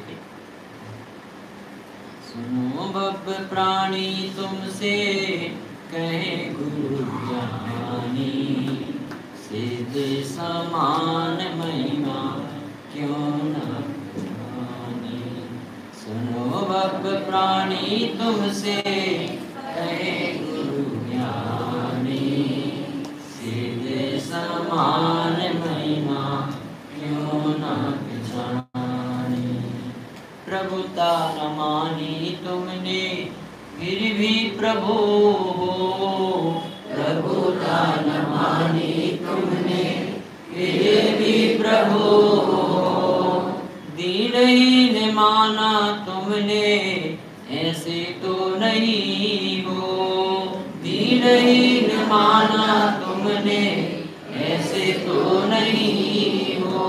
सुनो बब प्राणी तुमसे कहे गुरु ज्ञानी, सिद्ध समान महिमा क्यों न जानी। सुनो बब प्राणी तुमसे कहे गुरु ज्ञानी, सिद्ध समान महिमा क्यों न जानी। प्रभुता न मानी तुमने फिर भी प्रभु हो, प्रभुता न मानी तुमने फिर भी प्रभु हो। दीनहीन माना तुमने ऐसे तो नहीं हो, दीनहीन माना तुमने ऐसे तो नहीं हो।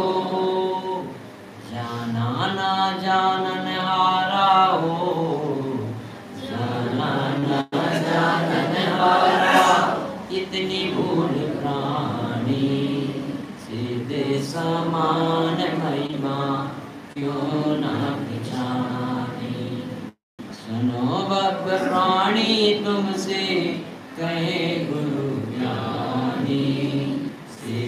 जाना ना जानन हारा हो, जाना ना जानन हारा, इतनी भूल प्राणी, सिद्ध समान महिमा क्यों न पहचानी। सुनो बब प्राणी तुमसे कहे गुरु ज्ञानी,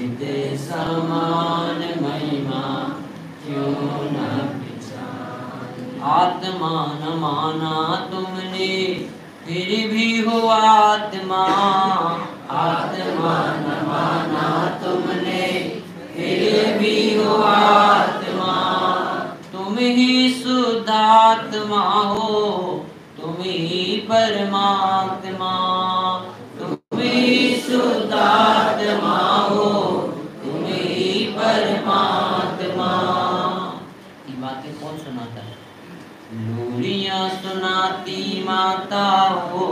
क्यों न पहचानी। आत्मा न माना तुमने फिर भी हो आत्मा, आत्मा न माना तुमने फिर भी हो आत्मा। तुम ही शुद्ध आत्मा हो, तुम ही परमात्मा, तुम ही शुद्ध आत्मा हो, तुम ही परमात्मा। ये बातें कौन सुनाता है? लोरियां सुनाती माता हो,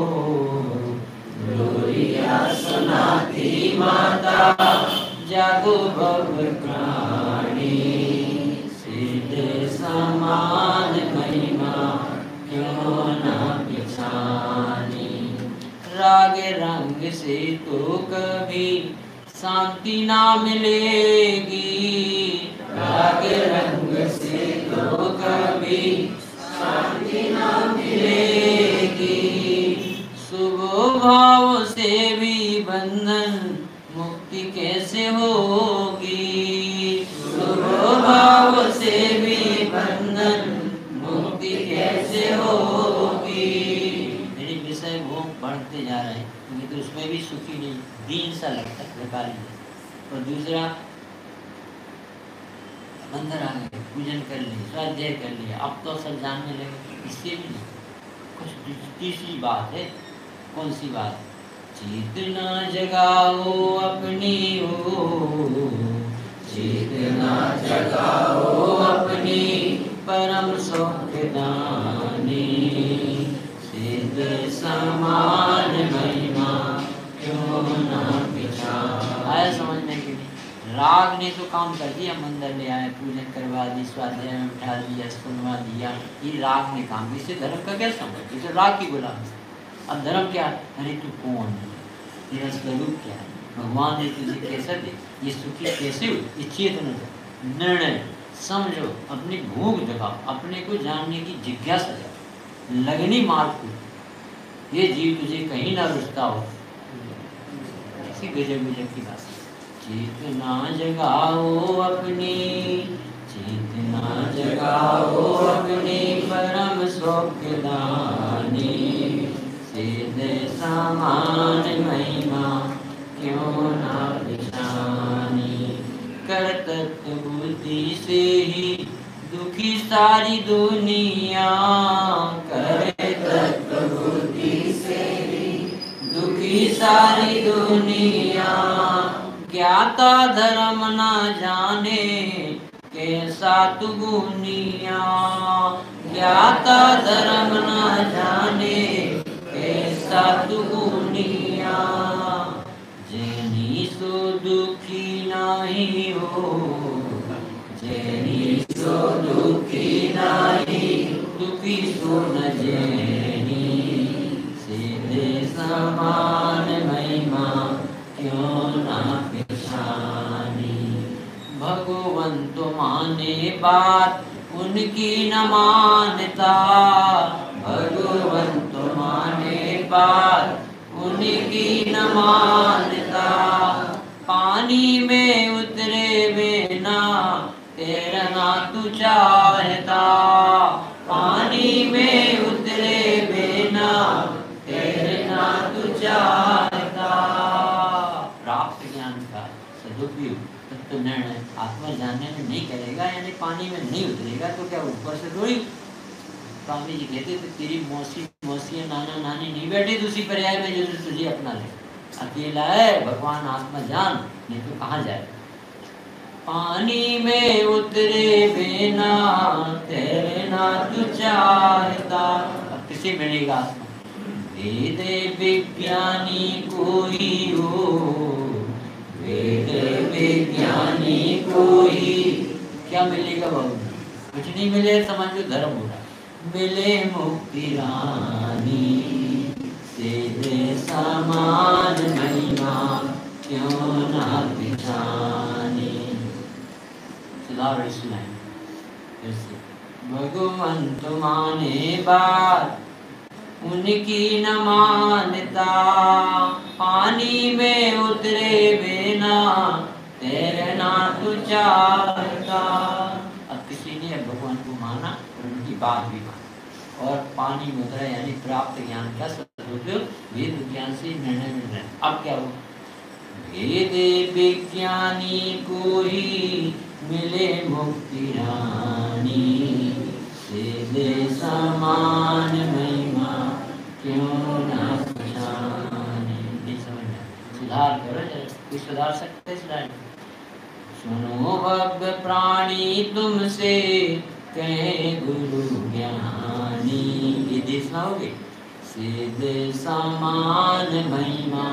लोरियां सुनाती माता, जागो भव प्राणी, सिद्ध समान महिमा क्यों न पहचानी। राग रंग से तो कभी शांति ना मिलेगी, राग रंग से तो कभी शांति ना मिलेगी। शुभ भाव से भी बंधन मुक्ति कैसे होगी, शुभ भाव से भी बंधन मुक्ति कैसे होगी। मेरे विषय वो बढ़ते जा रहे हैं, क्योंकि तो उसमें भी सुखी नहीं, दीन सा लगता है व्यापारी। और दूसरा मंदिर आ गए, पूजन कर लिए, स्वाध्याय कर लिया, अब तो सब जानने लगे। इससे भी नहीं, कुछ तीसरी बात है। कौन सी बात? चेतना जगाओ अपनी हो, चेतना जगाओ अपनी, परम सौख्यदानी, सिद्ध समान महिमा क्यों न पहचानी। आया समझ में कि नहीं? राग ने तो काम कर दिया, मंदिर ले आए, पूजन करवा दी, स्वाध्याय में उठा दिया, सुनवा दिया, ये राग ने काम। इससे धर्म का क्या संबंध? इसे राग की गुलामी। अब धर्म क्या? अरे तू कौन है, तेरा स्वरूप क्या है, भगवान ने तुझे कैसा दे, ये सुखी कैसे हुई, ये चेतन निर्णय समझो, अपनी भूख जगाओ, अपने को जानने की जिज्ञासा जाओ, लगनी मार्ग को, ये जीव तुझे कहीं ना रुचता हो। ऐसी गजब गजब की बात। चेतना जगाओ अपनी, चेतना जगाओ अपनी, परम सौख्यदानी, सिद्ध समान महिमा क्यों न पहचानी। कर्तव्य बुद्धि से ही दुखी सारी दुनिया, कर्तव्य बुद्धि से ही दुखी सारी दुनिया। ज्ञाता धर्म न जाने कैसा तू गुनिया, ज्ञाता धर्म न जाने कैसा तू गुनिया। जैनी सो दुखी नहीं हो, जैनी सो दुखी नहीं, दुखी सो न जैनी, सिद्ध समान महिमा क्यों न पहचानी। भगवंत माने बात उनकी न मानता, भगवंत माने बात उनकी न मानता। पानी में उतरे बिना तैरना तू चाहता, पानी में उतरे बिना तैरना तू चाहता। प्राप्त ज्ञान का सदुपयोग तत्व निर्णय आत्मा जानने में नहीं करेगा, यानी पानी में नहीं उतरेगा, तो क्या ऊपर से थोड़ी। स्वामी जी कहते थे तेरी मौसी मौसी नाना नानी नहीं बैठे दूसरी पर्याय में जो तुझे अपना ले, अकेला है भगवान आत्मा जान, नहीं तो कहाँ जाए। पानी में उतरे बिना तैरना तू चाहता, अब किसे मिलेगा आत्मा? वेद विज्ञानी कोई हो, वेद विज्ञानी कोई, क्या मिलेगा बाबू? कुछ नहीं मिले, समझ लो धर्म हो रहा। मिले मुक्ति रानी, सिद्ध समान महिमा क्यों न पहचानी। सुधार सुनाए फिर से। भगवंत माने बात उनकी न मानता, पानी में उतरे बिना तैरना तू चाहता। अब बात भी मान। और पानी मुद्रा यानी प्राप्त ज्ञान का सदुपयोग वेद ज्ञान से निर्णय मिल रहा है। अब क्या हुआ? वेद विज्ञानी को ही मिले मुक्ति रानी, वेद समान महिमा क्यों ना पहचाने। नहीं समझना, सुधार करो जरा, कोई सुधार सकते सुधार। सुनो भव्य प्राणी तुमसे कहे गुरु ज्ञानी, ये देश ना होगे सिद्ध समान महिमा,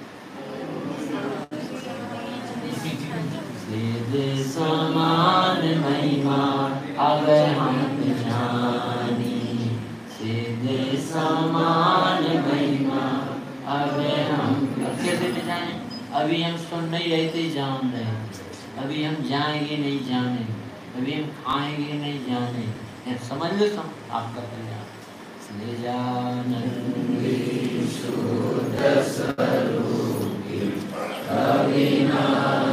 सिद्ध समान महिमा अब हम जानी, सिद्ध समान महिमा अब हम कैसे पहचाने? अभी हम सुन नहीं रहे थे, जान रहे हैं। अभी हम जाएंगे नहीं जाने, अभी हम खाएंगे नहीं जाने। समझ लो सम आपका कल्याण। ले